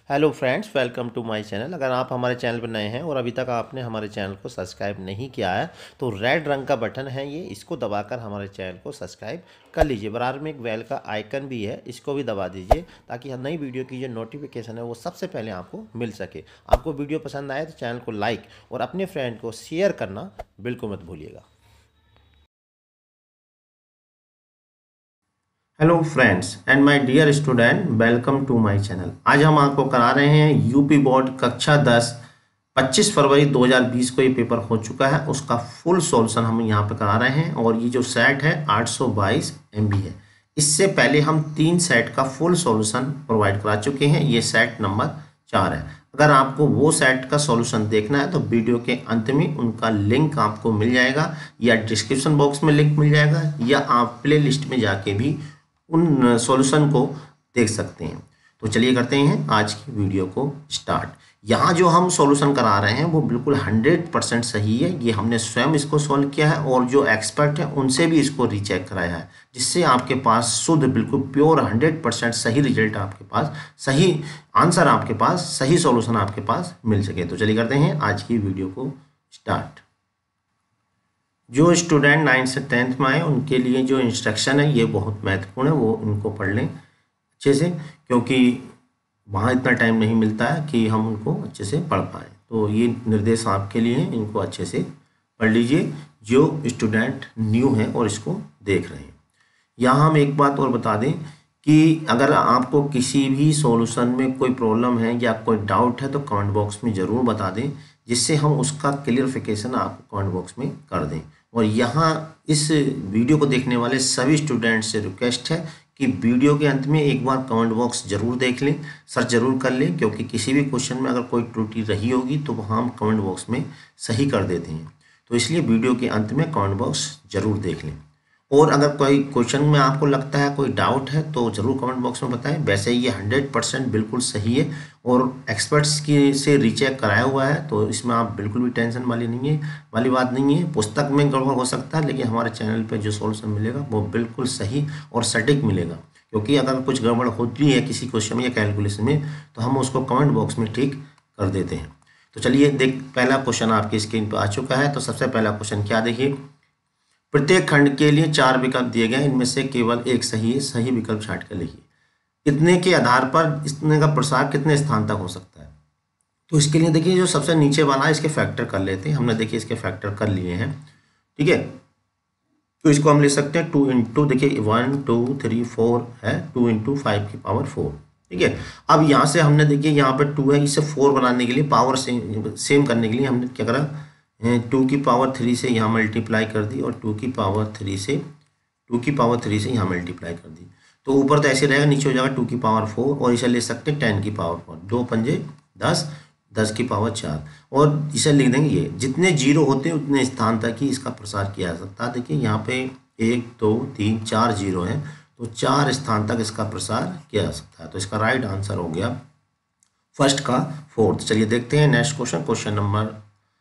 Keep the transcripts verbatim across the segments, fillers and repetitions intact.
Hello friends, welcome to my channel. अगर आप हमारे चैनल पर नए हैं और अभी तक आपने हमारे चैनल को सब्सक्राइब नहीं किया है तो रेड रंग का बटन है ये, इसको दबाकर हमारे चैनल को सब्सक्राइब कर लीजिए। बराबर में एक बेल का आइकन भी है, इसको भी दबा दीजिए ताकि नई वीडियो की जो नोटिफिकेशन है वो सबसे पहले आपको मिल सके। आपको वीडियो पसंद आए तो चैनल को लाइक और अपने फ्रेंड को शेयर करना बिल्कुल मत भूलिएगा। Hello friends and my dear student, welcome to my channel. आज हम आपको करा रहे हैं यूपी बोर्ड कक्षा दस पच्चीस फरवरी दो हज़ार बीस को ये पेपर हो चुका है, उसका फुल सॉल्यूशन हम यहाँ पे करा रहे हैं। और ये जो सेट है आठ सौ बाईस एम बी है। इससे पहले हम तीन सेट का फुल सॉल्यूशन प्रोवाइड करा चुके हैं, ये सेट नंबर चार है। अगर आपको वो सेट का सॉल्यूशन देखना है तो वीडियो के अंत में उनका लिंक आपको मिल जाएगा, या डिस्क्रिप्शन बॉक्स में लिंक मिल जाएगा, या आप प्ले लिस्ट में जाके भी उन सॉल्यूशन को देख सकते हैं। तो चलिए करते हैं आज की वीडियो को स्टार्ट। यहाँ जो हम सॉल्यूशन करा रहे हैं वो बिल्कुल हंड्रेड परसेंट सही है। ये हमने स्वयं इसको सॉल्व किया है और जो एक्सपर्ट हैं उनसे भी इसको रीचेक कराया है, जिससे आपके पास शुद्ध बिल्कुल प्योर हंड्रेड परसेंट सही रिजल्ट आपके पास, सही आंसर आपके पास, सही सॉल्यूशन आपके पास मिल सके। तो चलिए करते हैं आज की वीडियो को स्टार्ट। जो स्टूडेंट नाइन्थ से टेंथ में आए उनके लिए जो इंस्ट्रक्शन है ये बहुत महत्वपूर्ण है, वो उनको पढ़ लें अच्छे से, क्योंकि वहाँ इतना टाइम नहीं मिलता है कि हम उनको अच्छे से पढ़ पाएँ। तो ये निर्देश आपके लिए हैं, इनको अच्छे से पढ़ लीजिए जो स्टूडेंट न्यू हैं और इसको देख रहे हैं। यहाँ हम एक बात और बता दें कि अगर आपको किसी भी सॉल्यूशन में कोई प्रॉब्लम है या कोई डाउट है तो कमेंट बॉक्स में ज़रूर बता दें, जिससे हम उसका क्लियरिफिकेशन आपको कमेंट बॉक्स में कर दें। और यहाँ इस वीडियो को देखने वाले सभी स्टूडेंट्स से रिक्वेस्ट है कि वीडियो के अंत में एक बार कमेंट बॉक्स जरूर देख लें, सर्च जरूर कर लें, क्योंकि किसी भी क्वेश्चन में अगर कोई त्रुटि रही होगी तो वहाँ हम कमेंट बॉक्स में सही कर देते हैं। तो इसलिए वीडियो के अंत में कमेंट बॉक्स जरूर देख लें। और अगर कोई क्वेश्चन में आपको लगता है कोई डाउट है तो ज़रूर कमेंट बॉक्स में बताएं। वैसे ये हंड्रेड परसेंट बिल्कुल सही है और एक्सपर्ट्स की से रीचेक कराया हुआ है, तो इसमें आप बिल्कुल भी टेंशन वाली नहीं है वाली बात नहीं है। पुस्तक में गड़बड़ हो सकता है, लेकिन हमारे चैनल पे जो सॉल्यूशन मिलेगा वो बिल्कुल सही और सटीक मिलेगा। क्योंकि अगर कुछ गड़बड़ होती है किसी क्वेश्चन में या कैलकुलेशन में तो हम उसको कमेंट बॉक्स में ठीक कर देते हैं। तो चलिए देख, पहला क्वेश्चन आपकी स्क्रीन पर आ चुका है। तो सबसे पहला क्वेश्चन क्या, देखिए, प्रत्येक खंड के लिए चार विकल्प दिए गए, इनमें से केवल एक सही है, सही विकल्प छांट कर लिखिए। इतने के आधार पर इतने का प्रसार कितने स्थान तक हो सकता है। तो इसके लिए देखिए जो सबसे नीचे वाला है इसके फैक्टर कर लेते हैं। हमने देखिए इसके फैक्टर कर लिए हैं, ठीक है। तो इसको हम ले सकते हैं टू इंटू, देखिए वन टू थ्री फोर है, टू इंटू फाइव की पावर फोर, ठीक है। अब यहाँ से हमने देखिए यहाँ पर टू है, इसे फोर बनाने के लिए, पावर सेम सेम करने के लिए हमने क्या करा, टू की पावर थ्री से यहाँ मल्टीप्लाई कर दी और टू की पावर थ्री से टू की पावर थ्री से यहाँ मल्टीप्लाई कर दी। तो ऊपर तो ऐसे रहेगा, नीचे हो जाएगा टू की पावर फोर, और इसे ले सकते हैं टेन की पावर फोर, दो पंजे दस, दस की पावर चार, और इसे लिख देंगे ये जितने जीरो होते हैं उतने स्थान तक ही इसका प्रसार किया जा सकता है। देखिए यहाँ पे एक दो तीन चार जीरो हैं, तो चार स्थान तक इसका प्रसार किया जा सकता है। तो इसका राइट आंसर हो गया फर्स्ट का फोर्थ। चलिए देखते हैं नेक्स्ट क्वेश्चन, क्वेश्चन नंबर,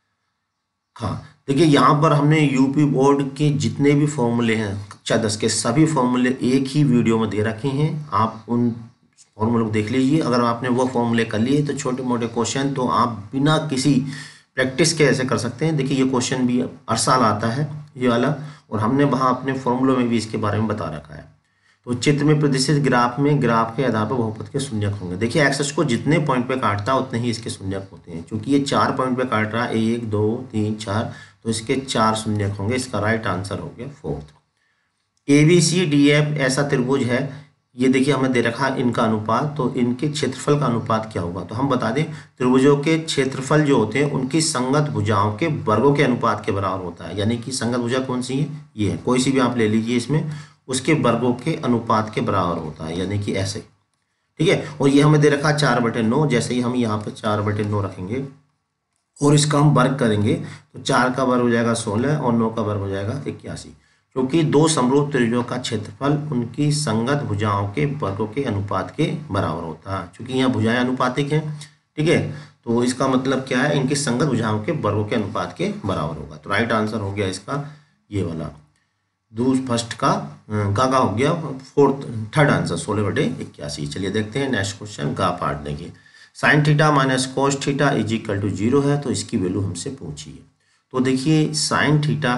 हाँ देखिए यहाँ पर हमने यूपी बोर्ड के जितने भी फॉर्मूले हैं कक्षा दस के सभी फॉर्मूले एक ही वीडियो में दे रखे हैं। आप उन फॉर्मूले को देख लीजिए। अगर आपने वो फॉर्मूले कर लिए तो छोटे मोटे क्वेश्चन तो आप बिना किसी प्रैक्टिस के ऐसे कर सकते हैं। देखिए ये क्वेश्चन भी हर साल आता है ये वाला, और हमने वहाँ अपने फॉर्मूलों में भी इसके बारे में बता रखा है। तो चित्र में प्रदर्शित ग्राफ में ग्राफ के आधार पर बहुपद के शून्यक होंगे। देखिए एक्सेस को जितने पॉइंट पे काटता है उतने ही इसके शून्यक होते हैं। क्योंकि ये चार पॉइंट पे काट रहा है, एक दो तीन चार, तो इसके चार शून्यक होंगे। इसका राइट आंसर हो गया fourth. A B C D F ऐसा त्रिभुज है, ये देखिए हमें दे रखा इनका अनुपात, तो इनके क्षेत्रफल का अनुपात क्या होगा। तो हम बता दें त्रिभुजों के क्षेत्रफल जो होते हैं उनकी संगत भुजाओं के वर्गों के अनुपात के बराबर होता है। यानी कि संगत भुजा कौन सी है, ये है, कोई सी भी आप ले लीजिए, इसमें उसके वर्गों के अनुपात के बराबर होता है, यानी कि ऐसे, ठीक है। और ये हमें दे रखा चार बटे नौ, जैसे ही हम यहाँ पे चार बटे नौ रखेंगे और इसका हम वर्ग करेंगे तो चार का वर्ग हो जाएगा सोलह और नौ का वर्ग हो जाएगा इक्यासी। क्योंकि दो समरूप त्रिभुजों का क्षेत्रफल उनकी संगत भुजाओं के वर्गों के अनुपात के बराबर होता है। क्योंकि यहाँ भुजाएं अनुपातिक हैं, ठीक है, तो इसका मतलब क्या है, इनकी संगत भुजाओं के वर्गों के अनुपात के बराबर होगा। तो राइट आंसर हो गया इसका ये वाला, दूस फर्स्ट का गागा हो गया फोर्थ, थर्ड आंसर सोलह बटे इक्यासी। चलिए देखते हैं नेक्स्ट क्वेश्चन, गा पार्ट। देखिए sine theta minus cos theta is equal to zero है, तो इसकी वैल्यू हमसे पूछी है। तो देखिए sine theta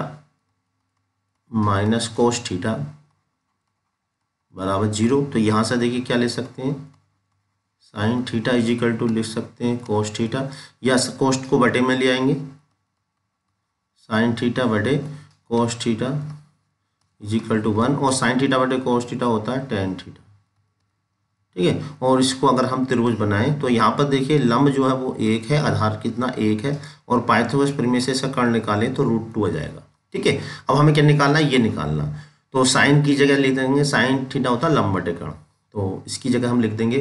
minus cos theta बराबर जीरो, तो यहाँ से देखिए क्या ले सकते हैं, sine theta is equal to लिख सकते हैं कोस थीटा, या कोस्ट को बटे में ले आएंगे, साइन थीटा बटे cos theta is equal to one, और साइन थीटा बटे कोस थीटा होता है टेन थीटा, ठीक है। और इसको अगर हम त्रिभुज बनाएं तो यहाँ पर देखिए लंब जो है वो एक है, आधार कितना एक है, और पाइथागोरस प्रमेय से इसका कर्ण निकालें तो रूट टू आ जाएगा, ठीक है। अब हमें क्या निकालना है, ये निकालना, तो साइन की जगह लिख देंगे, साइन थीटा होता है लंब बटे कर्ण, तो इसकी जगह हम लिख देंगे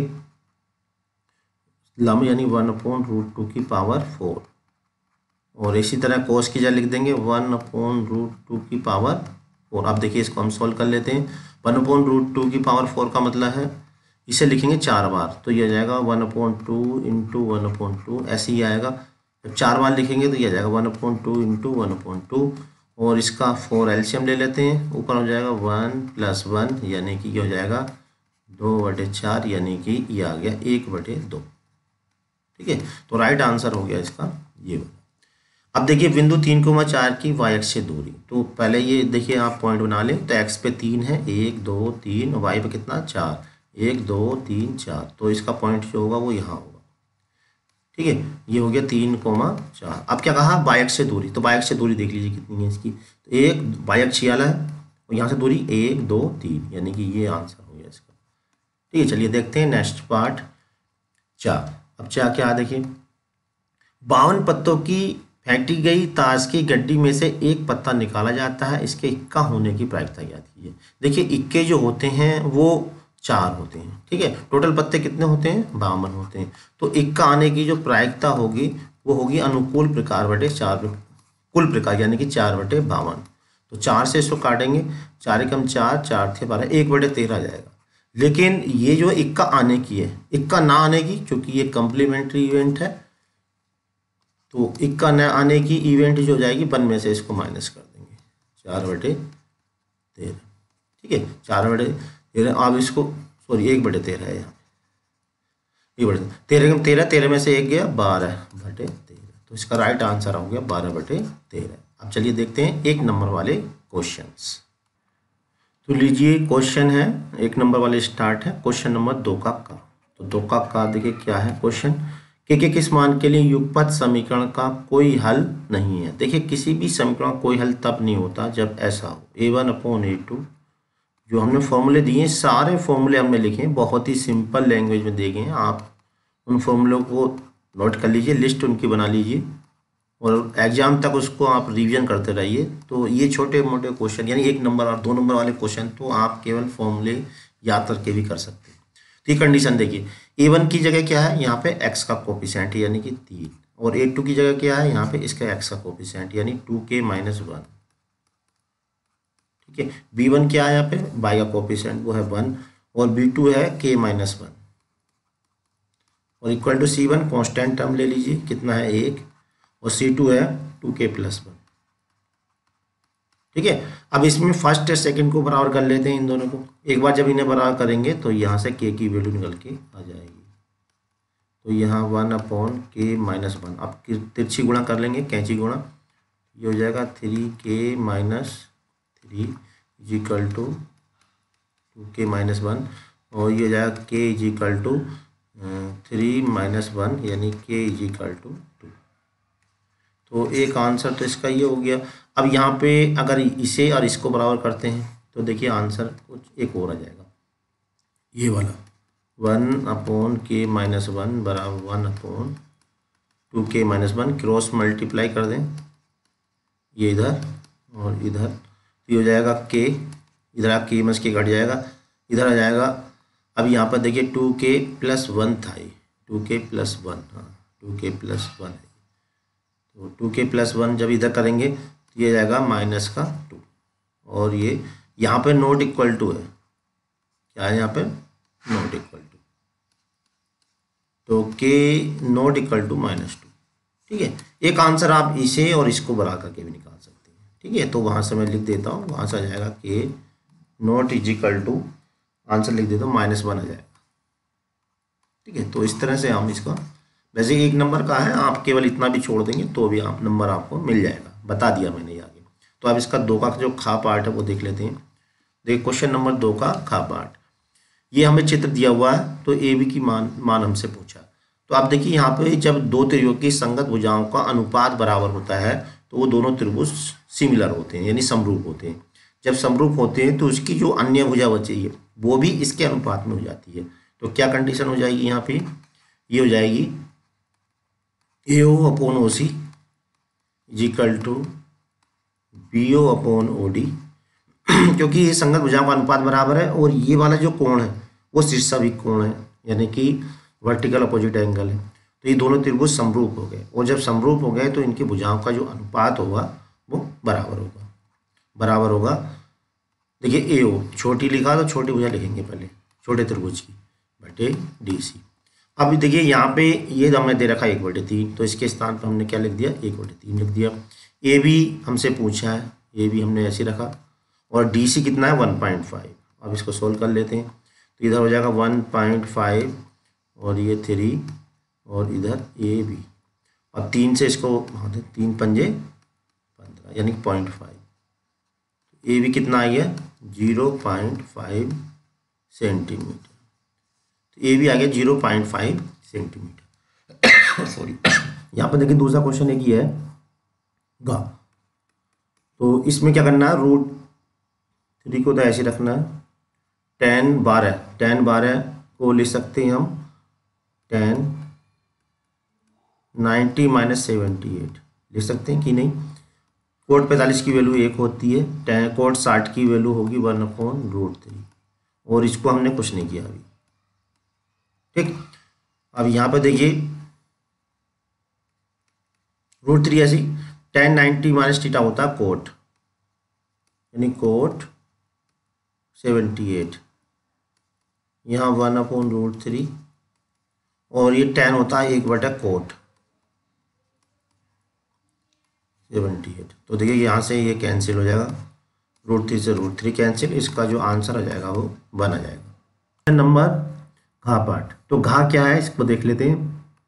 लंब यानी वन अपॉन रूट टू की पावर फोर, और इसी तरह कोस की जगह लिख देंगे वन अपॉन रूट टू की पावर फोर। अब देखिए इसको हम सॉल्व कर लेते हैं, वन अपॉन रूट टू की पावर फोर का मतलब है इसे लिखेंगे चार बार, तो ये आ जाएगा one upon two into one upon two, ऐसे ही आएगा। जब चार बार लिखेंगे तो ये आ जाएगा one upon two into one upon two, और इसका फोर एलसीएम ले लेते हैं, ऊपर हो जाएगा वन प्लस वन यानी कि ये हो जाएगा दो बटे चार, यानी कि ये आ गया एक बटे दो, ठीक है। तो राइट आंसर हो गया इसका ये वाला। अब देखिए बिंदु तीन कोमा चार की वाई एक्स से दूरी, तो पहले ये देखिए आप पॉइंट बना लें, तो एक्स पे तीन है, एक दो तीन, वाई पे कितना चार, एक दो तीन चार, तो इसका पॉइंट जो होगा वो यहाँ होगा, ठीक है। ये हो गया तीन कोमा चार। अब क्या कहा, बाई एक्स से दूरी, तो बाई एक्स से दूरी देख लीजिए कितनी है इसकी, तो एक बाई एक्स छियाला है, और यहाँ से दूरी एक दो तीन, यानी कि ये आंसर हो गया इसका, ठीक है। चलिए देखते हैं नेक्स्ट पार्ट चार। अब चार क्या देखिए, बावन पत्तों की फेंकी गई ताश की गड्डी में से एक पत्ता निकाला जाता है, इसके इक्का होने की प्रायिकता ज्ञात कीजिए। देखिए इक्के जो होते हैं वो चार होते हैं, ठीक है। टोटल पत्ते कितने होते हैं, बावन होते हैं, तो इक्का आने की जो प्रायिकता होगी वो होगी अनुकूल प्रकार बटे चार, कुल प्रकार यानी कि चार बटे बावन। तो चार से इसको काटेंगे, चार एकम चार, चार थे बारह, एक बटे तेरह आ जाएगा। लेकिन ये जो इक्का आने की है, इक्का ना आने की, क्योंकि ये कम्प्लीमेंट्री इवेंट है, तो इक्का न आने की इवेंट जो हो जाएगी वन में से इसको माइनस कर देंगे, चार बटे तेरह, ठीक है। चार बटे तेरह, अब इसको सॉरी एक बटे तेरह है यहाँ, एक बटे तेरह तेरह तेरह में से एक गया, बारह बटे तेरह, तो इसका राइट आंसर हो गया बारह बटे तेरह। अब चलिए देखते हैं एक नंबर वाले क्वेश्चंस। तो लीजिए क्वेश्चन है एक नंबर वाले स्टार्ट है, क्वेश्चन नंबर दो का का। तो दो का का देखिए क्या है क्वेश्चन, के के किस मान के लिए युगपत समीकरण का कोई हल नहीं है। देखिए किसी भी समीकरण का कोई हल तब नहीं होता जब ऐसा हो, A one upon A two, जो हमने फॉर्मूले दिए सारे फॉर्मूले हमने लिखे, बहुत ही सिंपल लैंग्वेज में दिए गए हैं, आप उन फॉर्मूलों को नोट कर लीजिए, लिस्ट उनकी बना लीजिए, और एग्जाम तक उसको आप रिवीजन करते रहिए। तो ये छोटे मोटे क्वेश्चन यानी एक नंबर और दो नंबर वाले क्वेश्चन तो आप केवल फॉर्मूले याद करके भी कर सकते हैं। तो ये कंडीशन देखिए, ए वन की जगह क्या है, यहाँ पे एक्स का कोफिशिएंट यानी कि तीन, और ए टू की जगह क्या है, यहाँ पे इसका एक्स का कोफिशिएंट यानी टू के माइनस वन, ठीक है। बी वन क्या है यहाँ पे, बाई का कोफिशिएंट वो है वन, और बी टू है के माइनस वन, और equal to C one constant term ले लीजिए कितना है एक, और सी टू है टू के प्लस वन, ठीक है। अब इसमें फर्स्ट और सेकंड को बराबर कर लेते हैं इन दोनों को, एक बार जब इन्हें बराबर करेंगे तो यहाँ से के की वैल्यू निकल के आ जाएगी, तो यहाँ one upon K minus one, अब तिरछी गुणा कर लेंगे कैंची गुणा, ये हो जाएगा three K minus three is equal to two के माइनस वन, और ये हो जाएगा K is equal to three minus one यानी K is equal to to. तो एक आंसर तो इसका ये हो गया। अब यहाँ पे अगर इसे और इसको बराबर करते हैं तो देखिए आंसर कुछ एक और आ जाएगा, ये वाला one upon K minus one बराबर वन अपॉन टू के माइनस वन, क्रॉस मल्टीप्लाई कर दें ये इधर और इधर, ये हो जाएगा के, इधर आप के मस के घट जाएगा, इधर आ जाएगा। अब यहाँ पर देखिए टू के प्लस वन था, ये टू के प्लस वन, हाँ टू के प्लस वन है, तो टू के प्लस वन जब इधर करेंगे तो ये जाएगा माइनस का टू, और ये यहाँ पे नॉट इक्वल टू है, क्या है यहाँ पे नॉट इक्वल टू, तो K not equal to minus two, ठीक है। एक आंसर आप इसे और इसको बरा करके भी निकाल सकते हैं, ठीक है। तो वहाँ से मैं लिख देता हूँ, वहाँ से आ जाएगा K not is equal to, answer लिख देता हूँ माइनस वन आ जाएगा, ठीक है। तो इस तरह से हम इसका, वैसे एक नंबर का है, आप केवल इतना भी छोड़ देंगे तो भी आप नंबर आपको मिल जाएगा, बता दिया मैंने आगे। तो अब इसका दो का जो खा पार्ट है वो देख लेते हैं। देखिए क्वेश्चन नंबर दो का खा पार्ट, ये हमें चित्र दिया हुआ है, तो ए बी की मान मान हमसे पूछा। तो आप देखिए यहाँ पे जब दो त्रिभुज की संगत भुजाओं का अनुपात बराबर होता है तो वो दोनों त्रिभुज सिमिलर होते हैं, यानी समरूप होते हैं। जब समरूप होते हैं तो उसकी जो अन्य भुजा बची है वो भी इसके अनुपात में हो जाती है। तो क्या कंडीशन हो जाएगी यहाँ पे, ये हो जाएगी A O upon O C is equal to B O upon O D, क्योंकि ये संगत भुजाओं का अनुपात बराबर है और ये वाला जो कोण है वो शीर्षाभिक कोण है, यानी कि वर्टिकल अपोजिट एंगल है। तो ये दोनों त्रिभुज समरूप हो गए, और जब समरूप हो गए तो इनकी भुजाओं का जो अनुपात होगा वो बराबर होगा बराबर होगा देखिए ए ओ छोटी लिखा तो छोटी भुजा लिखेंगे पहले छोटे त्रिभुज की बटे डी सी। अब देखिए यहाँ पे ये हमने दे रखा एक बटे तीन, तो इसके स्थान पर हमने क्या लिख दिया, एक बटे तीन लिख दिया। ए बी हमसे पूछा है, ए बी हमने ऐसे रखा, और डी सी कितना है वन पॉइंट फाइव। अब इसको सोल्व कर लेते हैं, तो इधर हो जाएगा वन पॉइंट फाइव और ये थ्री और इधर ए बी, अब तीन से इसको तीन पंजे पंद्रह यानी पॉइंट फाइव। ए बी कितना आ गया जीरो पॉइंट फाइव सेंटीमीटर, तो ए बी आ गया zero point five centimetre. Sorry, यहाँ पर देखिए दूसरा क्वेश्चन एक ही है गा, तो इसमें क्या करना है, रूट थ्री को तो ऐसे रखना है, टेन बारह टेन बारह को लिख सकते हैं हम tan ninety minus seventy eight लिख सकते हैं कि नहीं। कोट पैंतालीस की वैल्यू एक होती है, टेन कोट साठ की वैल्यू होगी वन अपॉन रूट थ्री, और इसको हमने कुछ नहीं किया अभी, ठीक। अब यहाँ पर देखिए रूट थ्री ऐसी टेन नाइन्टी माइनस थीटा होता है कोट, यानी कोट सेवेंटी एट, यहाँ वन अपॉन रूट थ्री, और ये टेन होता है एक बटा कोट सेवेंटी एट। तो देखिए यहाँ से ये कैंसिल हो जाएगा, रूट थ्री से रूट थ्री कैंसिल, इसका जो आंसर आ जाएगा वो वन आ जाएगा। नंबर घा पार्ट, तो घा क्या है इसको देख लेते हैं।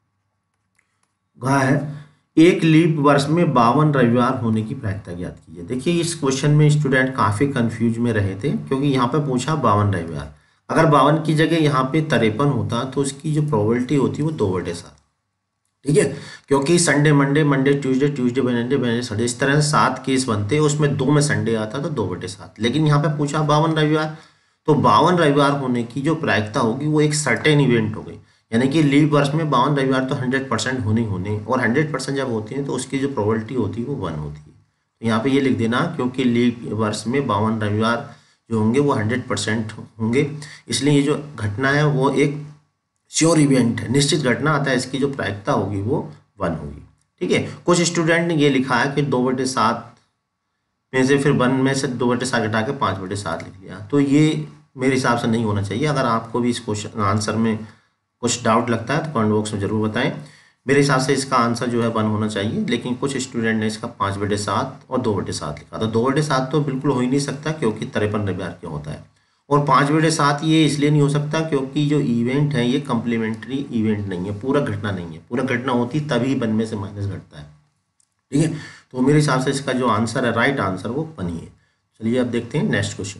घा है एक लीप वर्ष में बावन रविवार होने की प्रायिकता ज्ञात कीजिए। देखिए इस क्वेश्चन में स्टूडेंट काफ़ी कंफ्यूज में रहे थे, क्योंकि यहाँ पे पूछा बावन रविवार, अगर बावन की जगह यहाँ पे तिरपन होता तो उसकी जो प्रोबेबिलिटी होती है वो दो बटे सात, ठीक है। क्योंकि Sunday Monday Monday Tuesday Tuesday Wednesday Wednesday Sunday इस तरह से सात केस बनते, उसमें दो में संडे आता तो दो बटे सात, लेकिन यहाँ पे पूछा बावन रविवार, तो बावन रविवार होने की जो प्रायिकता होगी वो एक सर्टेन इवेंट हो गई, यानी कि लीप वर्ष में बावन रविवार तो हंड्रेड परसेंट होने होने और हंड्रेड परसेंट जब होती है तो उसकी जो प्रोबेबिलिटी होती है वो वन होती है। तो यहाँ पे ये लिख देना, क्योंकि लीप वर्ष में बावन रविवार जो होंगे वो हंड्रेड परसेंट होंगे, इसलिए ये जो घटना है वो एक श्योर इवेंट है, निश्चित घटना आता है, इसकी जो प्रायिकता होगी वो वन होगी, ठीक है। कुछ स्टूडेंट ने ये लिखा है कि दो बटे सात में से फिर वन में से दो बटे सात घटा के पाँच बटे सात लिख लिया, तो ये मेरे हिसाब से नहीं होना चाहिए। अगर आपको भी इस क्वेश्चन आंसर में कुछ डाउट लगता है तो कमेंट बॉक्स में ज़रूर बताएं। मेरे हिसाब से इसका आंसर जो है वन होना चाहिए, लेकिन कुछ स्टूडेंट ने इसका पाँच बटे सात और दो बटे सात लिखा, तो दो बटे सात तो बिल्कुल हो ही नहीं सकता, क्योंकि तिरपन रविवार क्यों होता है, और पाँच बटे सात ये इसलिए नहीं हो सकता क्योंकि जो इवेंट है ये कम्प्लीमेंट्री इवेंट नहीं है, पूरा घटना नहीं है, पूरा घटना होती तभी वन में से माइनस घटता है, ठीक है। तो मेरे हिसाब से इसका जो आंसर है, राइट आंसर, वो वन ही है। चलिए अब देखते हैं नेक्स्ट क्वेश्चन।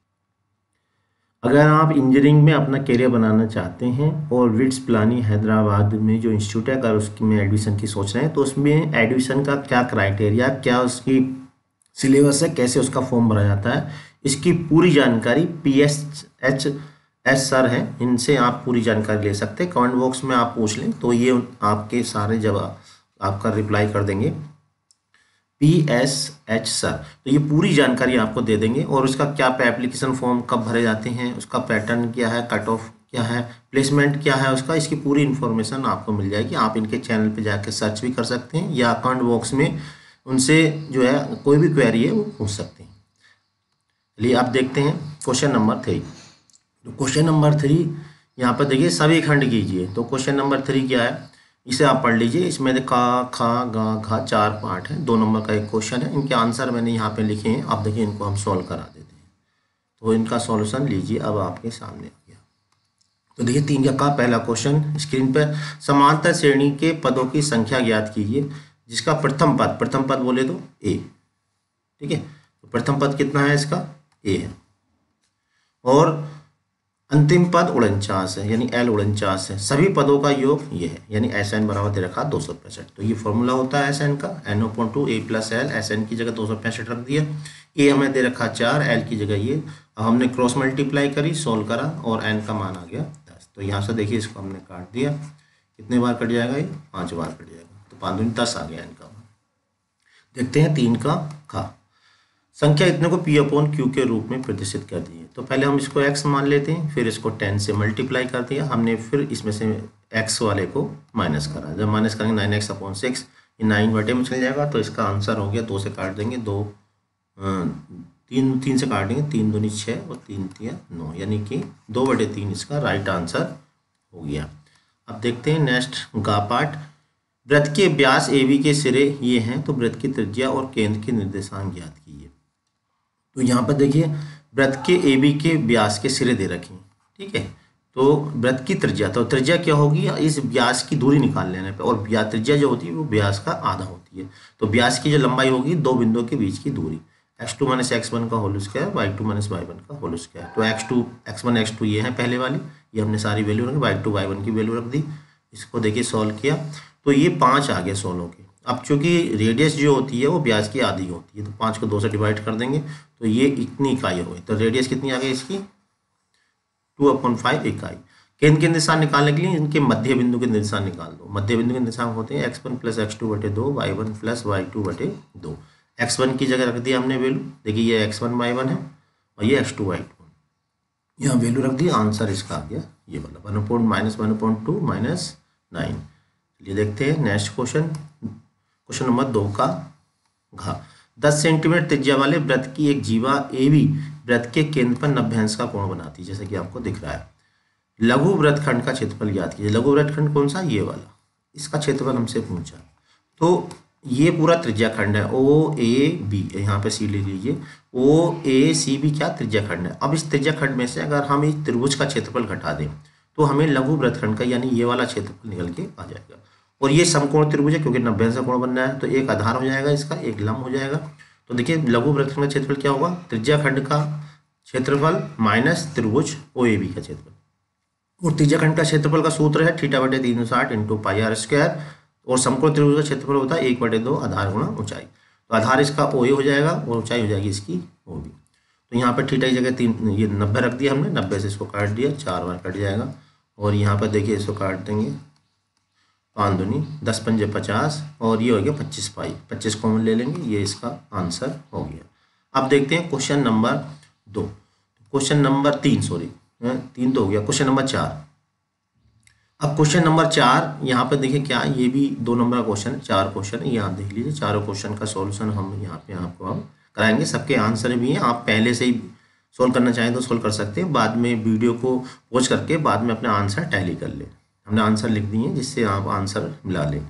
अगर आप इंजीनियरिंग में अपना करियर बनाना चाहते हैं और विट्स पिलानी हैदराबाद में जो इंस्टीट्यूट है अगर उसमें एडमिशन की सोच रहे हैं, तो उसमें एडमिशन का क्या क्राइटेरिया, क्या उसकी सिलेबस है, कैसे उसका फॉर्म भरा जाता है, इसकी पूरी जानकारी P S H S sir हैं, इनसे आप पूरी जानकारी ले सकते हैं। कमेंट बॉक्स में आप पूछ लें तो ये आपके सारे जवाब आपका रिप्लाई कर देंगे, पी एस एच सर, तो ये पूरी जानकारी आपको दे देंगे। और उसका क्या एप्लीकेशन फॉर्म कब भरे जाते हैं, उसका पैटर्न क्या है, कट ऑफ क्या है, प्लेसमेंट क्या है उसका, इसकी पूरी इन्फॉर्मेशन आपको मिल जाएगी। आप इनके चैनल पे जाके सर्च भी कर सकते हैं, या कमेंट बॉक्स में उनसे जो है कोई भी क्वेरी है वो पूछ सकते हैं। चलिए आप देखते हैं क्वेश्चन नंबर थ्री। तो क्वेश्चन नंबर थ्री यहाँ पर देखिए सभी खंड कीजिए। तो क्वेश्चन नंबर थ्री क्या है, इसे आप पढ़ लीजिए। इसमें का खा गा घा चार पार्ट है, दो नंबर का एक क्वेश्चन है। इनके आंसर मैंने यहाँ पे लिखे हैं, आप देखिए इनको हम सॉल्व करा देते हैं। तो इनका सॉल्यूशन लीजिए, अब आपके सामने आ गया। तो देखिए तीन का का पहला क्वेश्चन स्क्रीन पर, समांतर श्रेणी के पदों की संख्या ज्ञात कीजिए जिसका प्रथम पद, प्रथम पद बोले तो ए, ठीक है, तो प्रथम पद कितना है इसका, ए है, और अंतिम पद उनचास है, यानी एल उनचास है, सभी पदों का योग ये है, यानी एस एन बराबर दे रखा दो सौ पैंसठ। तो ये फॉर्मूला होता है एस एन का, N O point two A plus L, S N की जगह दो सौ पैंसठ रख दिया, ए हमें दे रखा चार, एल की जगह ये, अब हमने क्रॉस मल्टीप्लाई करी, सोल्व करा और एन का मान आ गया दस। तो यहाँ से देखिए इसको हमने काट दिया, कितने बार कट जाएगा ये, पाँच बार कट जाएगा, तो पाँच दूनी दस आ गया एन का मान। देखते हैं तीन का खा, संख्या इतने को पी अपॉन क्यू के रूप में प्रदर्शित कर दी है। तो पहले हम इसको x मान लेते हैं, फिर इसको टेन से मल्टीप्लाई कर दिया हमने, फिर इसमें से x वाले को माइनस करा, जब माइनस करेंगे नाइन एक्स अपॉन सिक्स, ये नाइन बटे में चल जाएगा, तो इसका आंसर हो गया, दो से काट देंगे, दो तीन, तीन से काट देंगे, तीन दूनी छः और तीन तिया नौ, यानी कि दो बटे तीन इसका राइट आंसर हो गया। अब देखते हैं नेक्स्ट गा पार्ट, वृत्त के व्यास ए बी के सिरे ये हैं, तो वृत्त की त्रिज्या और केंद्र के निर्देशांक ज्ञात कीजिए। तो यहाँ पर देखिए वृत्त के ए बी के व्यास के सिरे दे रखे हैं, ठीक है, तो वृत्त की त्रिज्या, तो त्रिज्या क्या होगी, इस व्यास की दूरी निकाल लेने पे, और व्यास त्रिज्या जो होती है वो व्यास का आधा होती है, तो व्यास की जो लंबाई होगी दो बिंदुओं के बीच की दूरी, X two minus X one का whole square, Y two minus Y one का होल स्क्वायर। तो X two X one X two ये है पहले वाली, ये हमने सारी वैल्यू रखी, वाई टू वाई वन की वैल्यू रख दी, इसको देखिए सॉल्व किया तो ये पाँच आ गया सोलह के। अब चूंकि रेडियस जो होती है वो व्यास की आधी होती है, तो पाँच को दो से डिवाइड कर देंगे तो ये इतनी इकाई हो गई, तो रेडियस कितनी आ गई इसकी, टू अपॉन फाइव इकाई। केंद्र के निर्देशांक निकालने के लिए इनके मध्य बिंदु के निर्देशांक निकाल दो, मध्य बिंदु के निर्देशांक होते हैं X one plus X two बटे दो, Y one plus Y two बटे दो। एक्स वन की जगह रख दिया हमने वैल्यू, देखिए ये एक्स वन वाई वन है और ये एक्स टू वाई टू, यहाँ वैल्यू रख दी, आंसर इसका आ गया ये वाला one point minus one point two minus nine. चलिए देखते हैं नेक्स्ट क्वेश्चन, क्वेश्चन नंबर दो का घा, दस सेंटीमीटर त्रिज्या वाले वृत्त की एक जीवा ए बी वृत्त के केंद्र पर नब्बे अंश का कोण बनाती है, जैसे कि आपको दिख रहा है। लघु वृत्तखंड का क्षेत्रफल ज्ञात कीजिए। लघु वृत्तखंड कौन सा, ये वाला, इसका क्षेत्रफल हमसे पूछा। तो ये पूरा त्रिज्या खंड है, ओ ए बी, यहाँ पे सी ले लीजिए, ओ ए सी बी क्या त्रिज्या खंड है। अब इस त्रिज्या खंड में से अगर हम इस त्रिभुज का क्षेत्रफल घटा दें तो हमें लघु वृत्तखंड का यानी ये वाला क्षेत्रफल निकल के आ जाएगा। और ये समकोण त्रिभुज है क्योंकि नब्बे अंश का कोण बनना है, तो एक आधार हो जाएगा इसका, एक लंब हो जाएगा। तो देखिए लघु वृत्तखंड का क्षेत्रफल क्या होगा, त्रिज्या खंड का क्षेत्रफल माइनस त्रिभुज ओ ए बी का क्षेत्रफल। और त्रिज्या खंड का क्षेत्रफल का सूत्र है थीटा बटे तीन सौ साठ इंटू पाई आर स्क्वायर, और समकोण त्रिभुज का क्षेत्रफल होता है एक बटे दो आधार गुणा ऊंचाई। तो आधार इसका ओ ए हो जाएगा और ऊंचाई हो जाएगी इसकी ओ बी। तो यहाँ पर थीटा की जगह तीन ये नब्बे रख दिया हमने, नब्बे से इसको काट दिया, चार बार कट जाएगा। और यहाँ पर देखिए इसको काट देंगे, पाँच दूनी दस पंजे पचास, और ये हो गया पच्चीस पाई, पच्चीस कॉमन ले लेंगे, ये इसका आंसर हो गया। अब देखते हैं क्वेश्चन नंबर दो, क्वेश्चन नंबर तीन सॉरी तीन तो हो गया, क्वेश्चन नंबर चार। अब क्वेश्चन नंबर चार यहाँ पर देखिए क्या, ये भी दो नंबर का क्वेश्चन, चार क्वेश्चन है, यहाँ देख लीजिए। चारों क्वेश्चन का सॉल्यूशन हम यहाँ पे आपको हम कराएंगे, सबके आंसर भी हैं, आप पहले से ही सोल्व करना चाहें तो सोल्व कर सकते हैं, बाद में वीडियो को पॉज करके बाद में अपना आंसर टैली कर लें। हमने आंसर लिख दिए हैं जिससे आप आंसर मिला लें।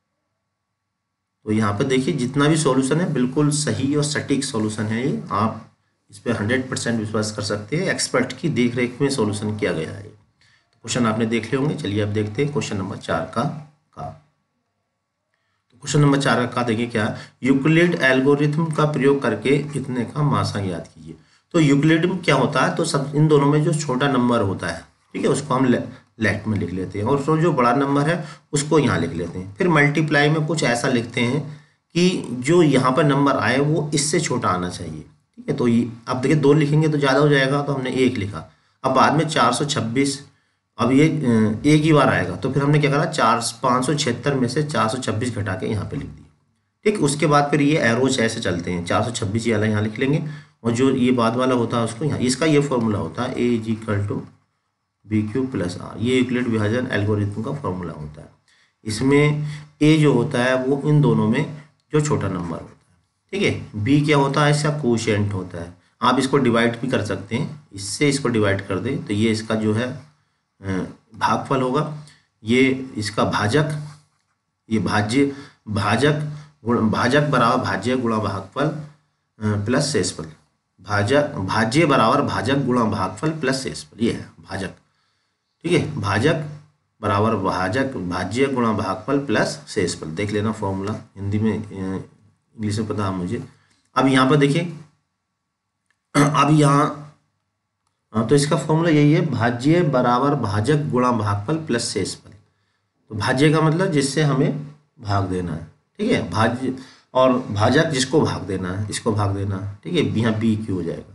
तो यहाँ पर देखिए जितना भी सॉल्यूशन है बिल्कुल सही और सटीक सॉल्यूशन है ये, आप इस पर हंड्रेड परसेंट विश्वास कर सकते हैं, एक्सपर्ट की देख रेख में सॉल्यूशन किया गया है। तो क्वेश्चन आपने देख ले होंगे। चलिए अब देखते हैं क्वेश्चन नंबर चार का का तो क्वेश्चन नंबर चार का देखिए क्या, यूक्लिड एल्गोरिथम का प्रयोग करके इतने का मासा याद कीजिए। तो यूक्लिड क्या होता है, तो सब इन दोनों में जो छोटा नंबर होता है, ठीक है, उसको हम लेफ्ट में लिख लेते हैं, और जो बड़ा नंबर है उसको यहाँ लिख लेते हैं। फिर मल्टीप्लाई में कुछ ऐसा लिखते हैं कि जो यहाँ पर नंबर आए वो इससे छोटा आना चाहिए, ठीक है। तो ये अब देखिए दो लिखेंगे तो ज़्यादा हो जाएगा, तो हमने एक लिखा। अब बाद में चार सौ छब्बीस, अब ये एक ही बार आएगा, तो फिर हमने क्या करा, चार पाँच सौ छिहत्तर में से चार सौ छब्बीस घटा के यहाँ पे लिख दिया, ठीक। उसके बाद फिर ये एरोज ऐसे चलते हैं, चार सौ छब्बीस ये वाला यहाँ लिख लेंगे, और जो ये बाद वाला होता है उसको यहाँ, इसका ये फॉर्मूला होता है A is equal to B Q plus R, ये यूक्लिड विभाजन एल्गोरिथम का फॉर्मूला होता है। इसमें ए जो होता है वो इन दोनों में जो छोटा नंबर होता है, ठीक है। बी क्या होता है, इसका कोशेंट होता है। आप इसको डिवाइड भी कर सकते हैं, इससे इसको डिवाइड कर दें तो ये इसका जो है भागफल होगा, ये इसका भाजक, ये भाज्य भाजक गुण भाजक बराबर भाज्य गुणा भागफल प्लस शेषफल, भाजक भाज्य बराबर भाजक गुणा भागफल प्लस शेषफल, ये है भाजक, ठीक है। भाजक बराबर भाजक भाज्य गुणा भागफल प्लस शेषफल, देख लेना फॉर्मूला, हिंदी में इंग्लिश में पता है मुझे। अब यहाँ पर देखिए, अब यहाँ हाँ तो इसका फॉर्मूला यही है, भाज्य बराबर भाजक गुणा भागफल प्लस शेषफल। तो भाज्य का मतलब जिससे हमें भाग देना है, ठीक है, भाज्य, और भाजक जिसको भाग देना है, इसको भाग देना है, ठीक है। यहाँ बी क्यू हो जाएगा।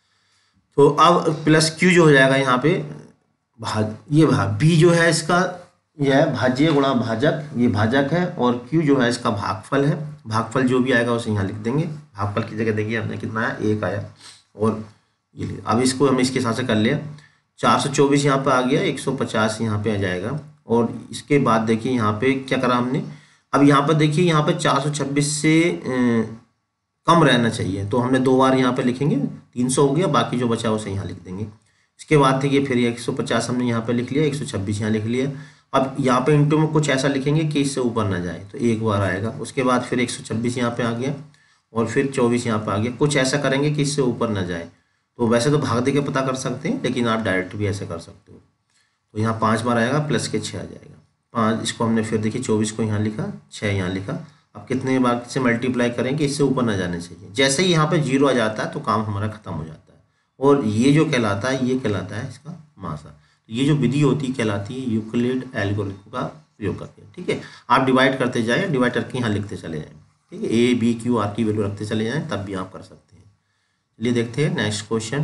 तो अब प्लस क्यू जो हो जाएगा यहाँ पे भाग, ये भाग बी जो है इसका, यह है भाज्य गुणा भाजक, ये भाजक है, और क्यू जो है इसका भागफल है। भागफल जो भी आएगा उसे यहाँ लिख देंगे। भागफल की जगह देखिए हमने कितना आया, एक आया, और ये लिए अब इसको हम इसके हिसाब से कर लिया। चार सौ चौबीस यहाँ पे आ गया, एक सौ पचास यहाँ पे आ जाएगा। और इसके बाद देखिए यहाँ पे क्या करा हमने, अब यहाँ पर देखिए यहाँ पे चार सौ छब्बीस से ए, कम रहना चाहिए, तो हमने दो बार यहाँ पे लिखेंगे, तीन सौ हो गया, बाकी जो बचा उसे यहाँ लिख देंगे। इसके बाद देखिए फिर एक सौ पचास हमने यहाँ पे लिख लिया, एक सौ छब्बीस यहाँ लिख लिया। अब यहाँ पे इंटू में कुछ ऐसा लिखेंगे कि इससे ऊपर ना जाए, तो एक बार आएगा। उसके बाद फिर एक सौ छब्बीस यहाँ पे आ गया, और फिर चौबीस यहाँ पे आ गया। कुछ ऐसा करेंगे कि इससे ऊपर ना जाए। तो वैसे तो भाग दे के पता कर सकते हैं, लेकिन आप डायरेक्ट भी ऐसे कर सकते हो। तो यहाँ पाँच बार आएगा, प्लस के छः आ जाएगा। पाँच, इसको हमने फिर देखिए चौबीस को यहाँ लिखा, छः यहाँ लिखा। अब कितने बार से मल्टीप्लाई करें कि इससे ऊपर ना जाने चाहिए। जैसे ही यहाँ पे जीरो आ जाता है तो काम हमारा खत्म हो जाता है, और ये जो कहलाता है ये कहलाता है इसका मासा। तो ये जो विधि होती है कहलाती है यूक्लिड एल्गोरिथम का प्रयोग करके, ठीक है। आप डिवाइड करते जाएँ, डिवाइड करके यहाँ लिखते चले जाएँ, ठीक है। ए बी क्यू आर की वैल्यू रखते चले जाएँ, तब भी आप कर सकते हैं। चलिए देखते हैं नेक्स्ट क्वेश्चन,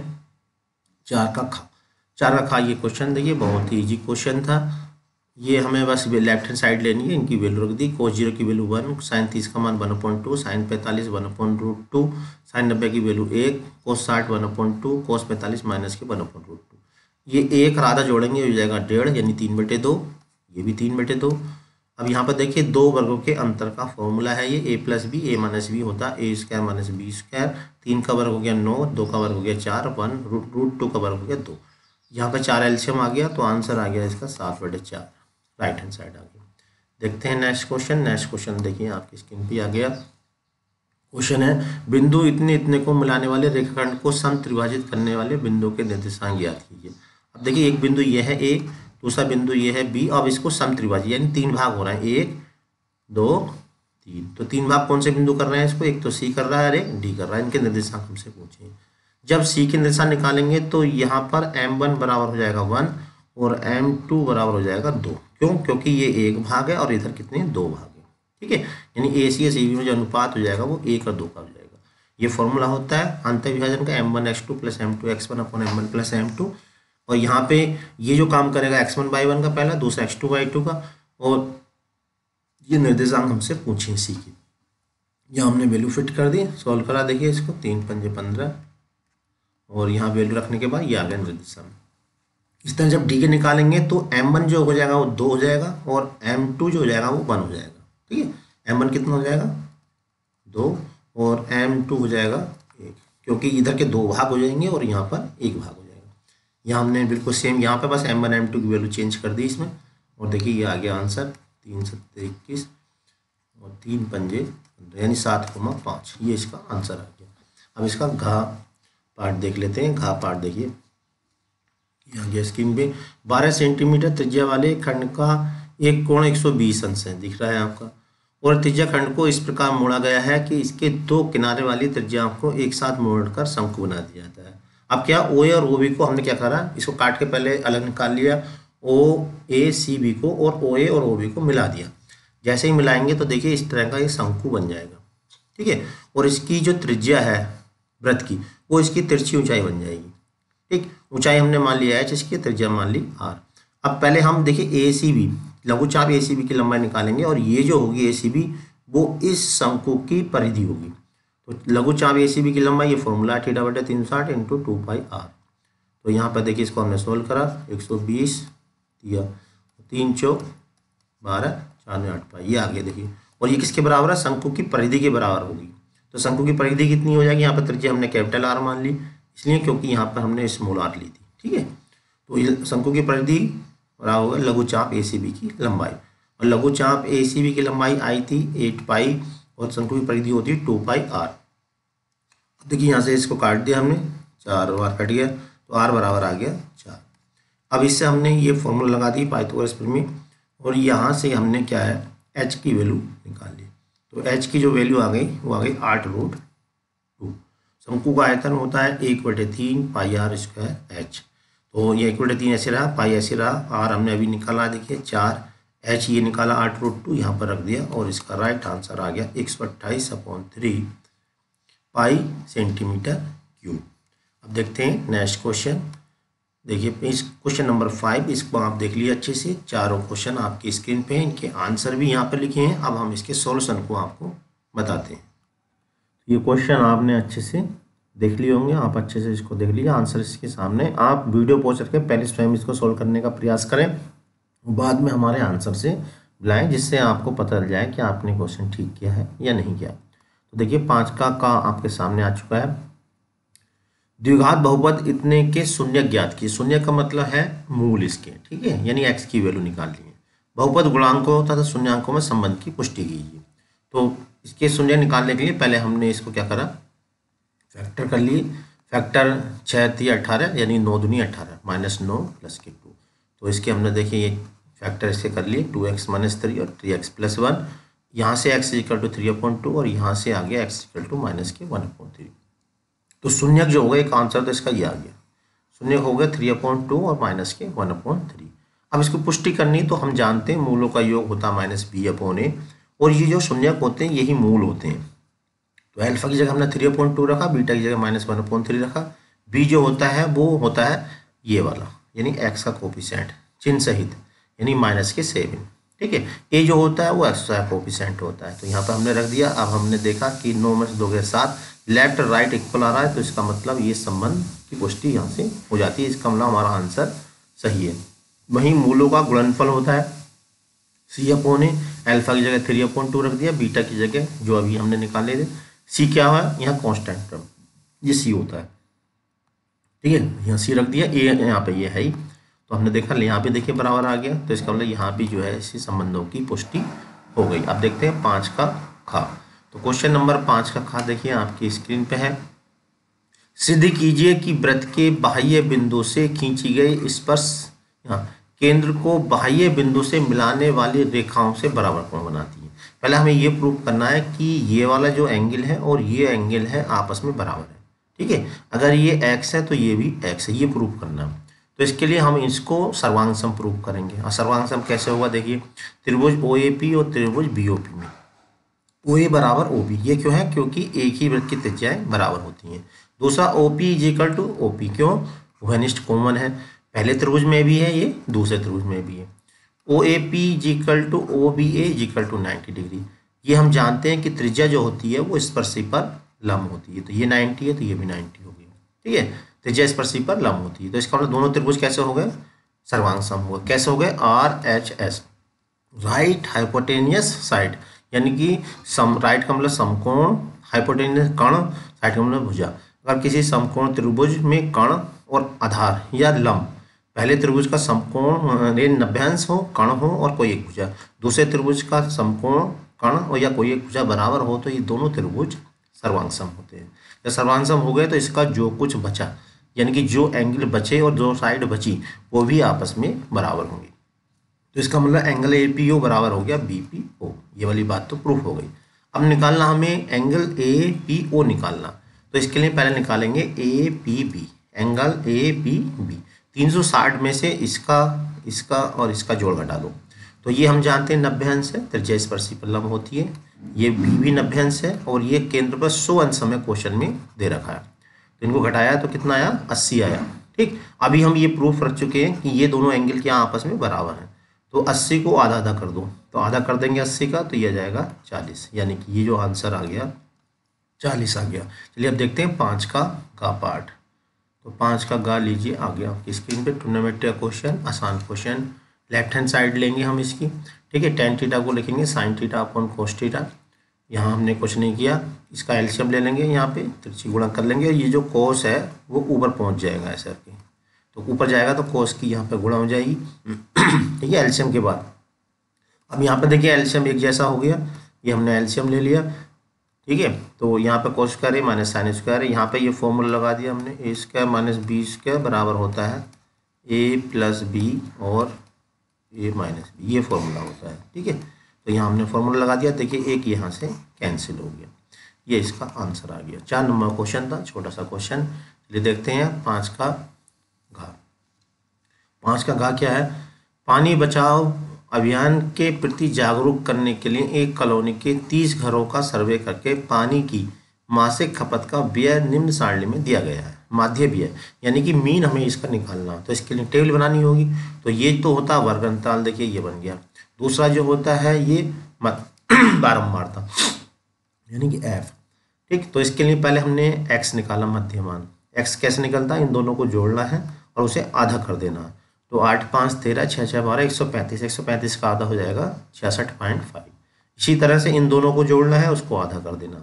चार का खा। चार का खा ये क्वेश्चन देखिए बहुत ही ईजी क्वेश्चन था। ये हमें बस लेफ्ट हैंड साइड लेनी है, इनकी वैल्यू रख दी। कोस जीरो की वैल्यू वन, साइन तीस का मान वन अपॉइंट टू, साइन पैंतालीस one upon root two, sine नब्बे की वैल्यू एक, कोस साठ वन अपॉइंट टू, कोस पैंतालीस माइनस के वन अपॉइंट रूट टू। ये एक और आधा जोड़ेंगे हो जाएगा डेढ़, यानी तीन बटे दो, ये भी तीन बटे दो। अब यहाँ पर देखिए दो वर्गों के अंतर का फॉर्मूला है ये, A plus B, A minus B होता है A square minus B square. तीन का वर्ग हो गया नौ, दो का वर्ग हो गया चार, वन रूट रूट टू का वर्ग हो गया दो। यहाँ पर चार एलसीएम आ गया, तो आंसर आ गया इसका सात बटे चार, राइट हैंड साइड आ गया। देखते हैं नेक्स्ट क्वेश्चन। नेक्स्ट क्वेश्चन देखिए आपकी स्क्रीन पे आ गया। क्वेश्चन है, बिंदु इतने इतने को मिलाने वाले रेखाखंड को समत्रिभाजित करने वाले बिंदु के निर्देशांक ज्ञात कीजिए। अब देखिए एक बिंदु ये है ए, दूसरा बिंदु ये है बी। अब इसको समत्रिभाजित यानी तीन भाग हो रहा है, एक दो तीन। तो तीन भाग कौन से बिंदु कर रहे हैं इसको, एक तो सी कर रहा है और एक डी कर रहा है। इनके निर्देशांक हमसे पूछे। जब सी के निर्देशांक निकालेंगे तो यहाँ पर एम वन बराबर हो जाएगा वन, और एम टू बराबर हो जाएगा दो। क्यों? क्योंकि ये एक भाग है और इधर कितने दो भाग है, ठीक है। यानी ए सी या सी बी में जो अनुपात हो जाएगा वो एक और दो का हो जाएगा। ये फॉर्मूला होता है अंतर विभाजन का, M one X two plus M two X one upon M one plus M two. और यहाँ पे ये जो काम करेगा एक्स वन बाई वन का पहला, दूसरा एक्स टू बाई टू का, और ये निर्देशांक हमसे पूछे सी की। यहाँ हमने वैल्यू फिट कर दी, सॉल्व करा। देखिए इसको तीन पंजे पंद्रह, और यहाँ वैल्यू रखने के बाद ये आ गया निर्देशांक। इस तरह जब डी के निकालेंगे तो एम वन जो हो जाएगा वो दो हो जाएगा, और एम टू जो हो जाएगा वो वन हो जाएगा, ठीक है। एम वन कितना हो जाएगा दो, और एम टू हो जाएगा एक, क्योंकि इधर के दो भाग हो जाएंगे और यहाँ पर एक भाग हो जाएगा। यहाँ हमने बिल्कुल सेम यहाँ पे बस एम वन एम टू की वैल्यू चेंज कर दी इसमें, और देखिए ये आ गया आंसर तीन सत्तर इक्कीस और तीन पंजे यानी सात कोमा पाँच, ये इसका आंसर आ गया। अब इसका घा पार्ट देख लेते हैं। घा पार्ट देखिए यहाँ गया स्क्रीन पे, बारह सेंटीमीटर त्रिज्या वाले खंड का एक कोण एक सौ बीस अंश है, दिख रहा है आपका, और त्रिज्या खंड को इस प्रकार मोड़ा गया है कि इसके दो किनारे वाली त्रिज्याओं को एक साथ मोड़कर शंकु बना दिया जाता है। अब क्या ओ ए और ओ बी को हमने क्या करा, इसको काट के पहले अलग निकाल लिया, ओ ए सी बी को और ओ ए और ओ बी को मिला दिया। जैसे ही मिलाएंगे तो देखिए इस तरह का ये शंकु बन जाएगा, ठीक है। और इसकी जो त्रिज्या है वृत्त की वो इसकी तिरछी ऊंचाई बन जाएगी, ठीक। ऊंचाई हमने मान लिया है, जिसकी त्रिज्या मान ली आर। अब पहले हम देखिए ए सी बी लघुचाप ए सी बी की लंबाई निकालेंगे, और ये जो होगी ए सी बी वो इस शंकु की परिधि होगी। तो लघुचाप ए सी बी की लंबाई, ये फॉर्मूला थीटा बटे तीन सौ साठ इंटू टू पाई आर। तो यहाँ पर देखिए इसको हमने सोल्व करा, एक सौ बीस दिया, तीन चौक बारह, चार में आठ पाई, ये आ गया देखिए। और ये किसके बराबर है, शंकु की परिधि के बराबर होगी। तो शंकु की परिधि कितनी हो जाएगी, यहाँ पर त्रिज्या हमने कैपिटल आर मान ली, इसलिए क्योंकि यहाँ पर हमने स्मॉल आर ली थी, ठीक है। तो ये शंकु की परिधि बराबर होगा लघुचाप ए सी बी की लंबाई, और लघुचाप ए सी बी की लंबाई आई थी एट पाई, और शंकु की परिधि होती है टू पाई आर। देखिए यहाँ से इसको काट दिया हमने, चार बार कट गया, तो आर बराबर आ गया चार। अब इससे हमने ये फॉर्मूला लगा दी पाइथागोरस में, और यहाँ से हमने क्या है एच की वैल्यू निकाल ली। तो एच की जो वैल्यू आ गई वो आ गई आठ रूट टू। शंकु का आयतन होता है एक बटे तीन पाई आर स्क्वायर एच। तो ये एक बटे तीन ऐसे रहा, पाई ऐसे रहा, आर हमने अभी निकाला देखिए चार, एच ये निकाला आठ रूट टू यहाँ पर रख दिया, और इसका राइट आंसर आ गया एक सौ अट्ठाईस upon three pi centimetre cube. अब देखते हैं नेक्स्ट क्वेश्चन। देखिए इस क्वेश्चन नंबर फाइव, इसको आप देख लीजिए अच्छे से, चारों क्वेश्चन आपकी स्क्रीन पे हैं, इनके आंसर भी यहाँ पर लिखे हैं। अब हम इसके सॉल्यूशन को आपको बताते हैं। ये क्वेश्चन आपने अच्छे से देख लिए होंगे, आप अच्छे से इसको देख लीजिए, आंसर इसके सामने। आप वीडियो पॉज करके पहले स्वयं इसको सॉल्व करने का प्रयास करें, बाद में हमारे आंसर से बुलाएं, जिससे आपको पता चल जाए कि आपने क्वेश्चन ठीक किया है या नहीं किया। तो देखिए पाँच का का आपके सामने आ चुका है। द्विघात बहुपद इतने के शून्य ज्ञात किए। शून्य का मतलब है मूल इसके, ठीक है, यानी एक्स की वैल्यू निकाल ली है। बहुपद गुणांकों तथा शून्यांकों में संबंध की पुष्टि कीजिए। तो इसके शून्य निकालने के लिए पहले हमने इसको क्या करा, फैक्टर कर लिए। फैक्टर छः तीन अठारह यानी नौ दूनी अठारह माइनस नौ प्लस के टू। तो इसके हमने देखिए ये फैक्टर इसके कर लिए, टू एक्स माइनस थ्री और थ्री एक्स प्लस वन। यहाँ से X equal to three upon two और यहाँ से आ गया एक्स इक्वल टू माइनस के वन अपॉइंट थ्री। तो शून्य जो होगा एक आंसर तो इसका ये आ गया, शून्य हो गया थ्री अपॉइंट टू और माइनस के वन अपॉइंट थ्री। अब इसको पुष्टि करनी तो हम जानते हैं मूलों का योग होता है माइनस बी अपॉन ए, और ये जो शून्यक होते हैं यही मूल होते हैं। तो अल्फा की जगह हमने थ्री अपॉइंट टू रखा, बीटा की जगह माइनस वन अपॉइंट थ्री रखा। बी जो होता है वो होता है ये वाला, यानी एक्स का कोफिशिएंट चिन्ह सहित, यानी माइनस के सेवन, ठीक है। ए जो होता है वो एक्स का कोफिशिएंट होता है। तो यहाँ पर हमने रख दिया। अब हमने देखा कि नौ में से दो के साथ लेफ्ट राइट इक्वल आ रहा है, तो इसका मतलब ये संबंध की पुष्टि यहाँ से हो जाती है। इसका मतलब हमारा आंसर सही है। वहीं मूलों का गुणनफल होता है सी अपॉन ए, अल्फा की जगह थ्री अपॉन टू रख दिया, बीटा की जगह जो अभी हमने निकाले थे। सी क्या हुआ यहाँ कॉन्स्टेंट टर्म, ये सी होता है, ठीक है, यहाँ सी रख दिया। ए यहाँ पे ये है ही, तो हमने देखा यहाँ पे देखिए बराबर आ गया, तो इसका मतलब यहाँ भी जो है इसी संबंधों की पुष्टि हो गई। अब देखते हैं पाँच का खा। तो क्वेश्चन नंबर पाँच का खा देखिए आपकी स्क्रीन पे है। सिद्ध कीजिए कि वृत्त के बाह्य बिंदु से खींची गई स्पर्श केंद्र को बाह्य बिंदु से मिलाने वाली रेखाओं से बराबर कोण बनाती है। पहले हमें ये प्रूव करना है कि ये वाला जो एंगल है और ये एंगल है आपस में बराबर है, ठीक है। अगर ये x है तो ये भी x है, ये प्रूव करना है। तो इसके लिए हम इसको सर्वांग सम प्रूव करेंगे। और सर्वांग सम कैसे होगा देखिए, त्रिभुज ओ ए पी और त्रिभुज बी ओ पी में ओ ए बराबर ओ बी, ये क्यों है, क्योंकि एक ही वृत्त की त्रिज्याएं बराबर होती हैं। दूसरा O P is equal to O P, क्यों, उभयनिष्ठ कॉमन है, पहले त्रिभुज में भी है ये, दूसरे त्रिभुज में भी है। O A P is equal to O B A is equal to ninety degree. ये हम जानते हैं कि त्रिज्या जो होती है वो स्पर्शी पर लंब होती है, तो ये नाइन्टी है तो ये भी नाइन्टी हो गई, ठीक है। त्रिज्या स्पर्शी पर लंब होती है, तो इसका मतलब दोनों त्रिभुज कैसे हो गए, सर्वांग सम होगा। कैसे हो गए, R H S, right hypotenuse side, यानी कि सम राइट का मतलब समकोण, हाइपोटेनियस कर्ण, साइड का मतलब भुजा। अगर किसी समकोण त्रिभुज में कर्ण और आधार या लंब, पहले त्रिभुज का समकोण नभ्यांश हो, कर्ण हो और कोई एक भुजा, दूसरे त्रिभुज का समकोण कर्ण और या कोई एक भुजा बराबर हो, तो ये दोनों त्रिभुज सर्वांग सम होते हैं। जब सर्वांग सम हो गए तो इसका जो कुछ बचा, यानी कि जो एंगल बचे और जो साइड बची वो भी आपस में बराबर होंगे। तो इसका मतलब एंगल ए पी ओ बराबर हो गया बी पी ओ, ये वाली बात तो प्रूफ हो गई। अब निकालना हमें एंगल ए पी ओ निकालना, तो इसके लिए पहले निकालेंगे A P B, angle A P B. तीन सौ साठ में से इसका इसका और इसका जोड़ घटा दो, तो ये हम जानते हैं नब्बे अंश है, त्रिज्या स्पर्शी पर लंब होती है, ये बी भी नब्बे अंश है और ये केंद्र पर सौ अंश हमें क्वेश्चन में दे रखा है। तो इनको घटाया तो कितना आया, अस्सी आया, ठीक। अभी हम ये प्रूफ रख चुके हैं कि ये दोनों एंगल क्या आपस में बराबर हैं, तो अस्सी को आधा आधा कर दो, तो आधा कर देंगे अस्सी का, तो ये आ जाएगा चालीस, यानी कि ये जो आंसर आ गया चालीस आ गया। चलिए अब देखते हैं पाँच का का पार्ट। तो पाँच का गा लीजिए, आ गया आपकी स्क्रीन पे। ट्रिग्नोमेट्री का क्वेश्चन, आसान क्वेश्चन, लेफ्ट हैंड साइड लेंगे हम इसकी, ठीक है। टेन थीटा को लिखेंगे sine theta upon cos theta, यहाँ हमने कुछ नहीं किया। इसका एलसीएम ले लेंगे, यहाँ पे तिरछी गुणा कर लेंगे, और ये जो कोस है वो ऊपर पहुँच जाएगा ऐसे करके, तो ऊपर जाएगा तो कोस की यहाँ पे गुणा हो जाएगी, ठीक है, एलसीएम के बाद। अब यहाँ पे देखिए एलसीएम एक जैसा हो गया, ये हमने एलसीएम ले लिया, ठीक है। तो यहाँ पे कोस स्क्वायर है माइनस साइन स्क्वायर है, यहाँ पे ये फॉर्मूला लगा दिया हमने, A square minus B square बराबर होता है ए प्लस बी और ए माइनस बी, ये फॉर्मूला होता है। ठीक है, तो यहाँ हमने फॉर्मूला लगा दिया। देखिए एक यहाँ से कैंसिल हो गया, ये इसका आंसर आ गया। चार नंबर क्वेश्चन था, छोटा सा क्वेश्चन। चलिए देखते हैं पाँच का घा। पाँच का घा क्या है? पानी बचाओ अभियान के प्रति जागरूक करने के लिए एक कॉलोनी के तीस घरों का सर्वे करके पानी की मासिक खपत का व्यय निम्न सारणी में दिया गया है। माध्य व्यय यानी कि मीन हमें इसका निकालना, तो इसके लिए टेबल बनानी होगी। तो ये तो होता है वर्ग अंतराल, देखिए ये बन गया। दूसरा जो होता है ये मत बारंबारता यानी कि एफ। ठीक, तो इसके लिए पहले हमने एक्स निकाला मध्यमान। एक्स कैसे निकलता है? इन दोनों को जोड़ना है और उसे आधा कर देना है। तो आठ पाँच तेरह, छः छः बारह, एक सौ पैंतीस। एक सौ पैंतीस का आधा हो जाएगा छियासठ पॉइंट फाइव। इसी तरह से इन दोनों को जोड़ना है, उसको आधा कर देना।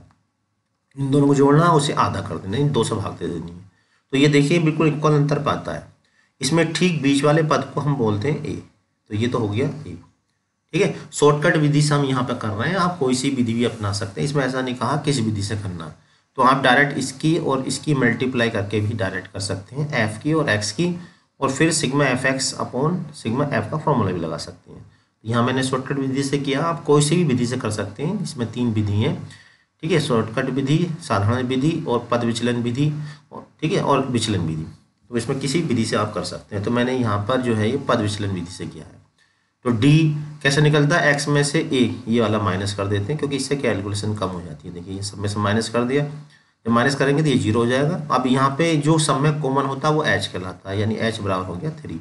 इन दोनों को जोड़ना है, उसे आधा कर देना, इन दो से भाग दे देनी है। तो ये देखिए बिल्कुल इक्वल अंतर पाता है। इसमें ठीक बीच वाले पद को हम बोलते हैं ए। तो ये तो हो गया ए। ठीक है, शॉर्टकट विधि से हम यहाँ पे कर रहे हैं। आप कोई सी विधि भी अपना सकते हैं, इसमें ऐसा नहीं कहा किस विधि से करना। तो आप डायरेक्ट इसकी और इसकी मल्टीप्लाई करके भी डायरेक्ट कर सकते हैं, एफ की और एक्स की, और फिर sigma F X upon sigma F का फॉर्मूला भी लगा सकते हैं। यहाँ मैंने शॉर्टकट विधि से किया, आप कोई सी भी विधि से कर सकते हैं। इसमें तीन विधि हैं। ठीक है, शॉर्टकट विधि, साधारण विधि और पद विचलन विधि, और ठीक है और विचलन विधि। तो इसमें किसी विधि से आप कर सकते हैं। तो मैंने यहाँ पर जो है ये पद विचलन विधि से किया है। तो डी कैसे निकलता है? एक्स में से ए, ये वाला माइनस कर देते हैं क्योंकि इससे कैलकुलेशन कम हो जाती है। देखिए ये सब में से माइनस कर दिया, जब माइनस करेंगे तो ये जीरो हो जाएगा। अब यहाँ पे जो सब में कॉमन होता है वो एच कहलाता है, यानी एच बराबर हो गया थ्री।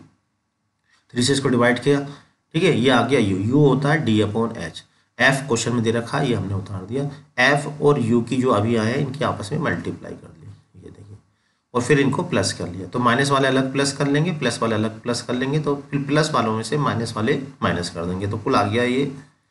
थ्री से इसको डिवाइड किया, ठीक है, ये आ गया यू। यू होता है D upon H. F question में दे रखा है, ये हमने उतार दिया। एफ और यू की जो अभी आए हैं इनकी आपस में मल्टीप्लाई कर लिया, ये देखिए, और फिर इनको प्लस कर लिया। तो माइनस वाले अलग प्लस कर लेंगे, प्लस वाले अलग प्लस कर लेंगे, तो फिर प्लस वालों में से माइनस वाले माइनस कर देंगे। तो कुल आ गया ये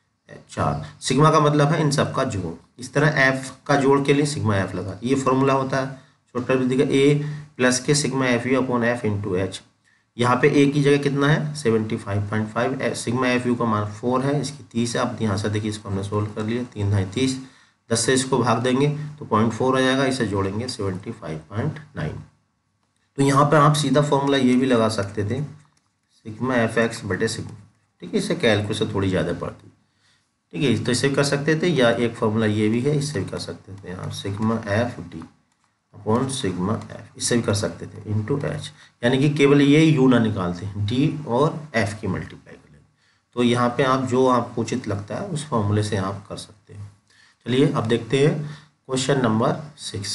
चार। सिग्मा का मतलब है इन सब का जोड़। इस तरह एफ का जोड़ के लिए सिग्मा एफ लगा, ये फॉर्मूला होता है शॉर्टकट विधि का, ए प्लस के sigma F U upon F into H. यहाँ पे ए की जगह कितना है? Seventy five point five. Sigma F U का मान फोर है, इसकी तीस है। अब यहाँ से देखिए इसको हमने सोल्व कर लिया, तीन ढाई तीस, दस से इसको भाग देंगे तो पॉइंट फोर आ जाएगा, इसे जोड़ेंगे सेवेंटी फाइव पॉइंट नाइन। तो यहाँ पे आप सीधा फॉर्मूला ये भी लगा सकते थे, सिग्मा एफ एक्स बटे सिग्मा। ठीक है, इससे कैलकुलेशन थोड़ी ज़्यादा पड़ती, ठीक है, तो इससे भी कर सकते थे, या एक फॉर्मूला ये भी है, इससे भी कर सकते थे आप, sigma F D upon sigma F, इससे भी कर सकते थे इंटू एच, यानी कि केवल ये यू ना निकालते हैं, डी और एफ की मल्टीप्लाई कर लेंगे। तो यहाँ पे आप जो आपको उचित लगता है उस फॉर्मूले से आप कर सकते हैं। चलिए अब देखते हैं क्वेश्चन नंबर सिक्स।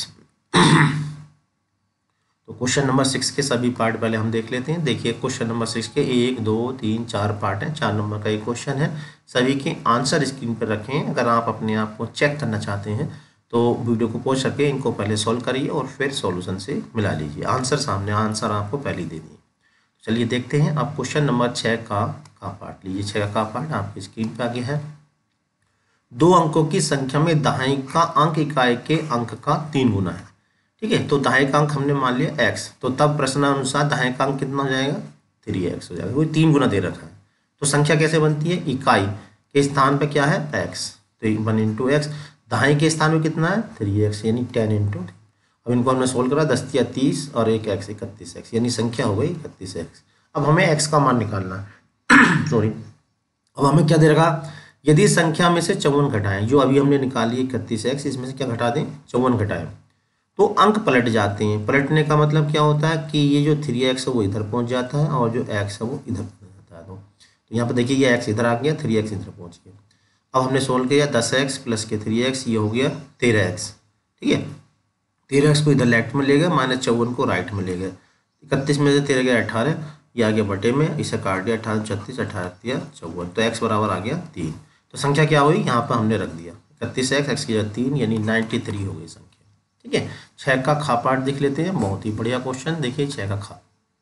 तो क्वेश्चन नंबर सिक्स के सभी पार्ट पहले हम देख लेते हैं। देखिए क्वेश्चन नंबर सिक्स के एक दो तीन चार पार्ट हैं, चार नंबर का एक क्वेश्चन है। सभी के आंसर स्क्रीन पर रखें। अगर आप अपने आप को चेक करना चाहते हैं तो वीडियो को पॉज करके इनको पहले सॉल्व करिए और फिर सॉल्यूशन से मिला लीजिए। आंसर सामने, आंसर आपको पहले दे दिए। चलिए देखते हैं। आप क्वेश्चन नंबर छः का का पार्ट लीजिए। छः का पार्ट आपकी स्क्रीन पर आ गया है। दो अंकों की संख्या में दहाई का अंक इकाई के अंक का तीन गुना है। ठीक है, तो दहाई का अंक हमने मान लिया एक्स, तो तब प्रश्नानुसार दहाई का अंक कितना हो जाएगा? थ्री एक्स हो जाएगा। वो तीन गुना दे रखा है, तो संख्या कैसे बनती है? इकाई के स्थान पे क्या है? एक्स, तो वन इंटू एक्स। दहाई के स्थान पे कितना है? थ्री एक्स, यानी टेन इंटू। अब इनको हमने सोल्व करा, दस या तीस और एक एक्स इकतीस एक्स, यानी संख्या हो गई इकतीस एक्स। अब हमें एक्स का मान निकालना है सॉरी। अब हमें क्या दे रखा? यदि संख्या में से चौवन घटाएं, जो अभी हमने निकाली इकतीस एक्स, इसमें से क्या घटा दें? चौवन घटाएं, तो अंक पलट जाते हैं। पलटने का मतलब क्या होता है कि ये जो थ्री एक्स है वो इधर पहुंच जाता है और जो एक्स है वो इधर पहुंच जाता है। तो, तो यहाँ पर देखिए ये एक्स इधर आ गया, थ्री एक्स इधर पहुंच गया। अब हमने सोल्व किया, दस एक्स प्लस के थ्री एक्स, ये हो गया तेरह एक्स। ठीक है, तेरह एक्स को इधर लेफ्ट में ले गया, माइनस चौवन को राइट में ले गया। इकतीस में से तेरह गया अठारह, ये आ गया बटे में, इसे काट दिया, अठारह छत्तीस, अठारह दिया चौवन, तो एक्स बराबर आ गया तीन। तो संख्या क्या हुई? यहाँ पर हमने रख दिया इकतीस एक्स, एक्स की जगह तीन, यानी नाइन्टी थ्री हो गई संख्या। ठीक है, छः का खा पार्ट देख लेते हैं। बहुत ही बढ़िया क्वेश्चन। देखिए छः का खा,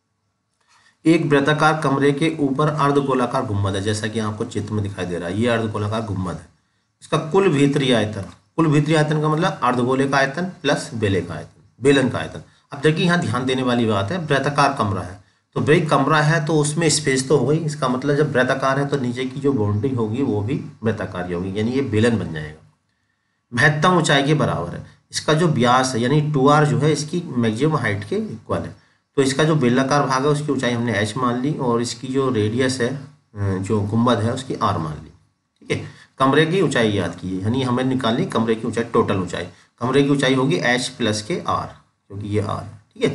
एक वृत्ताकार कमरे के ऊपर अर्धगोलाकार गुम्बद है, जैसा कि आपको चित्र में दिखाई दे रहा है। ये अर्धगोलाकार गुम्बद है। इसका कुल भीतरी आयतन, कुल भीतरी आयतन का मतलब अर्धगोले का आयतन प्लस बेले का आयतन, बेलन का आयतन। अब देखिए यहाँ ध्यान देने वाली बात है, वृत्ताकार कमरा है, तो भाई कमरा है तो उसमें स्पेस तो हो गई। इसका मतलब जब वृत्ताकार है तो नीचे की जो बाउंड्री होगी वो भी वृत्ताकार होगी, यानी ये बेलन बन जाएगा। महत्तम ऊंचाई के बराबर है। इसका जो व्यास है यानी टू आर जो है इसकी मैक्सिमम हाइट के इक्वल है। तो इसका जो बेलनाकार भाग है उसकी ऊंचाई हमने एच मान ली और इसकी जो रेडियस है जो गुंबद है उसकी आर मान ली। ठीक है, कमरे की ऊंचाई याद कीजिए, यानी हमें निकालनी कमरे की ऊंचाई, टोटल ऊंचाई। कमरे की ऊंचाई होगी एच प्लस के आर, क्योंकि ये आर है। ठीक है,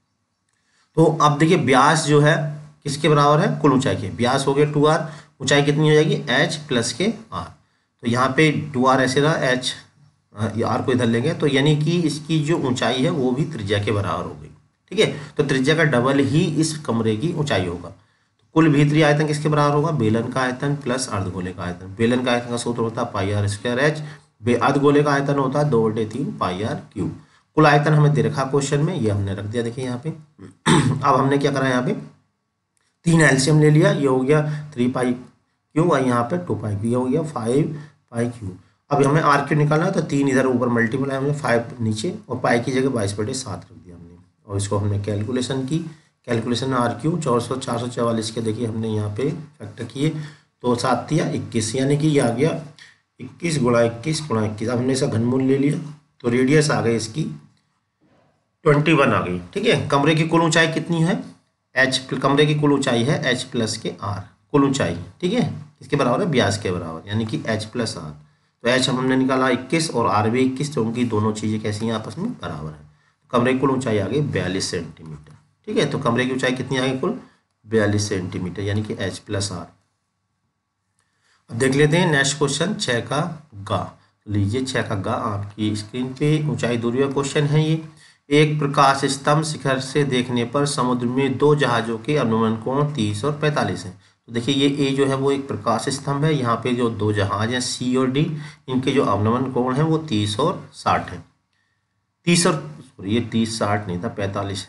तो अब देखिए ब्यास जो है किसके बराबर है, कुल ऊंचाई के। ब्यास हो गया टू आर, ऊंचाई कितनी हो जाएगी एच प्लस के आर। तो यहाँ पे टू आर ऐसे रहा, एच आर को इधर लेंगे, तो यानी कि इसकी जो ऊंचाई है वो भी त्रिज्या के बराबर हो गई। ठीक है, तो त्रिज्या का डबल ही इस कमरे की ऊंचाई होगा। तो कुल भीतरी आयतन किसके बराबर होगा, बेलन का आयतन प्लस अर्धगोले का आयतन। बेलन का आयतन का सूत्र होता है पाई आर स्क्वायर एच, अर्धगोले का आयतन होता है दो बटे तीन पाई आर क्यूब। कुल आयतन हमें दे रखा क्वेश्चन में, ये हमने रख दिया देखिए यहाँ पे। अब हमने क्या करा यहाँ पे, तीन एलसीएम ले लिया, ये हो गया थ्री पाई क्यू और यहाँ पे टू पाई क्यू, ये हो गया फाइव पाई क्यू। अब हमें आर क्यू निकालना है, तो तीन इधर ऊपर मल्टीप्लाई हमने फाइव नीचे और पाई की जगह बाईस बटे सात रख दिया हमने। और इसको हमने कैलकुलेशन की, कैलकुलेशन आर क्यू चार सौ चार सौ चवालीस के देखिए हमने यहाँ पे फैक्टर किए, तो सात दिया इक्कीस, यानी कि ये आ गया इक्कीस गुणा इक्कीस गुणा इक्कीस। अब हमने इसका घनमूल ले लिया, तो रेडियस आ गई इसकी ट्वेंटी वन आ गई। ठीक है, कमरे की कुल ऊंचाई कितनी है, एच, कमरे की कुल ऊंचाई है एच प्लस के आर, कुल ऊंचाई। ठीक है, इसके बराबर है ब्यास के बराबर, यानी कि एच प्लस आर। तो एच हमने निकाला इक्कीस और आर भी इक्कीस, तो उनकी दोनों चीज़ें कैसी हैं आपस में बराबर है। कमरे की कुल ऊंचाई आ गई बयालीस सेंटीमीटर। ठीक है, तो कमरे की ऊंचाई कितनी आ गई कुल बयालीस सेंटीमीटर, यानी कि एच प्लस आर। अब देख लेते हैं नेक्स्ट क्वेश्चन छः का गा। लीजिए छः का गा आपकी स्क्रीन पे, ऊंचाई दूरी का क्वेश्चन है ये। एक प्रकाश स्तंभ शिखर से देखने पर समुद्र में दो जहाज़ों के अनुमान कोण तीस और पैंतालीस है। तो देखिए ये ए जो है वो एक प्रकाश स्तंभ है, यहाँ पे जो दो जहाज हैं सी और डी, इनके जो अवनमन कोण है वो तीस और साठ है। तीस और सॉरी ये तीस साठ नहीं था, पैंतालीस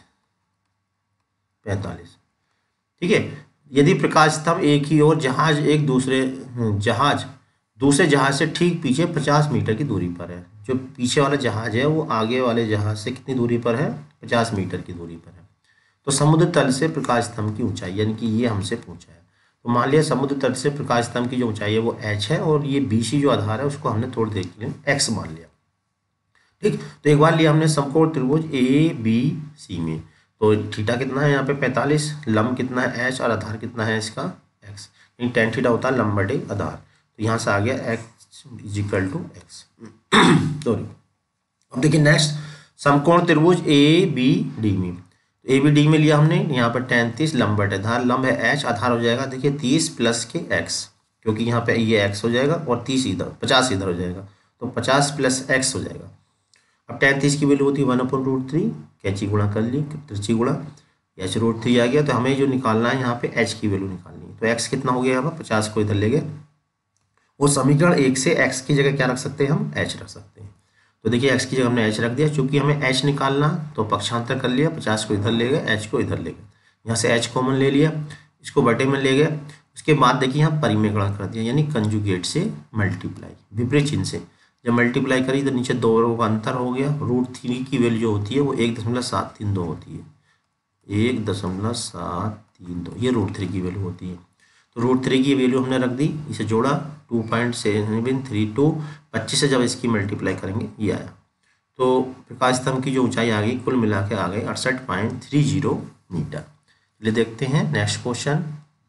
पैंतालीस। ठीक है, यदि प्रकाश स्तंभ एक ही और जहाज एक दूसरे जहाज दूसरे जहाज से ठीक पीछे पचास मीटर की दूरी पर है, जो पीछे वाला जहाज है वो आगे वाले जहाज से कितनी दूरी पर है, पचास मीटर की दूरी पर है, तो समुद्र तल से प्रकाश स्तंभ की ऊंचाई, यानी कि ये हमसे पूछा है। तो मान लिया समुद्र तल से प्रकाश स्तंभ की जो ऊंचाई है वो एच है और ये बीसी जो आधार है उसको हमने थोड़ी देर के लिए एक्स मान लिया। ठीक, तो एक बार लिया हमने समकोण त्रिभुज ए बी सी में, तो थीटा कितना है यहाँ पे पैंतालीस, लंब कितना है एच और आधार कितना है इसका एक्स, यानी टेन थीटा होता है लंब बटे आधार। तो यहाँ से आ गया X is equal to X. Sorry, अब देखिए नेक्स्ट समकोण त्रिभुज ए बी डी में, ए बी डी में लिया हमने यहाँ पर तैंतीस लंब बटे आधार, लंब है एच, आधार हो जाएगा देखिए तीस प्लस के एक्स, क्योंकि यहाँ पे ये एक्स हो जाएगा और तीस इधर पचास इधर हो जाएगा, तो पचास प्लस एक्स हो जाएगा। अब तैंतीस की वैल्यू होती है वन अपॉन रूट थ्री, कैची गुणा कर ली, त्रिची गुणा एच रूट थ्री आ गया। तो हमें जो निकालना है यहाँ पे एच की वैल्यू निकालनी है, तो एक्स कितना हो गया यहाँ पर पचास को इधर ले गए, वो समीकरण एक से एक्स की जगह क्या रख सकते हैं हम एच रख सकते हैं। तो देखिए एक्स की जगह हमने एच रख दिया, चूंकि हमें एच निकालना तो पक्षांतर कर लिया, पचास को इधर ले गए एच को इधर ले गए, यहाँ से एच कॉमन ले लिया, इसको बटे में ले गए। उसके बाद देखिए यहाँ परिमेयकरण कर दिया, यानी कंजुगेट से मल्टीप्लाई, विपरीत चिन्ह से जब मल्टीप्लाई करी तो नीचे दो रो का अंतर हो गया। रूट थ्री की वैल्यू जो होती है वो एक दशमलव सात तीन दो होती है, एक दशमलव सात तीन दो ये रूट थ्री की वैल्यू होती है। तो रूट थ्री की वैल्यू हमने रख दी, इसे जोड़ा two point seven three two, पच्चीस से जब इसकी मल्टीप्लाई करेंगे ये आया। तो प्रकाश स्तंभ की जो ऊंचाई आ गई कुल मिला के आ गई अड़सठ पॉइंट थ्री जीरो मीटर। चलिए देखते हैं नेक्स्ट क्वेश्चन,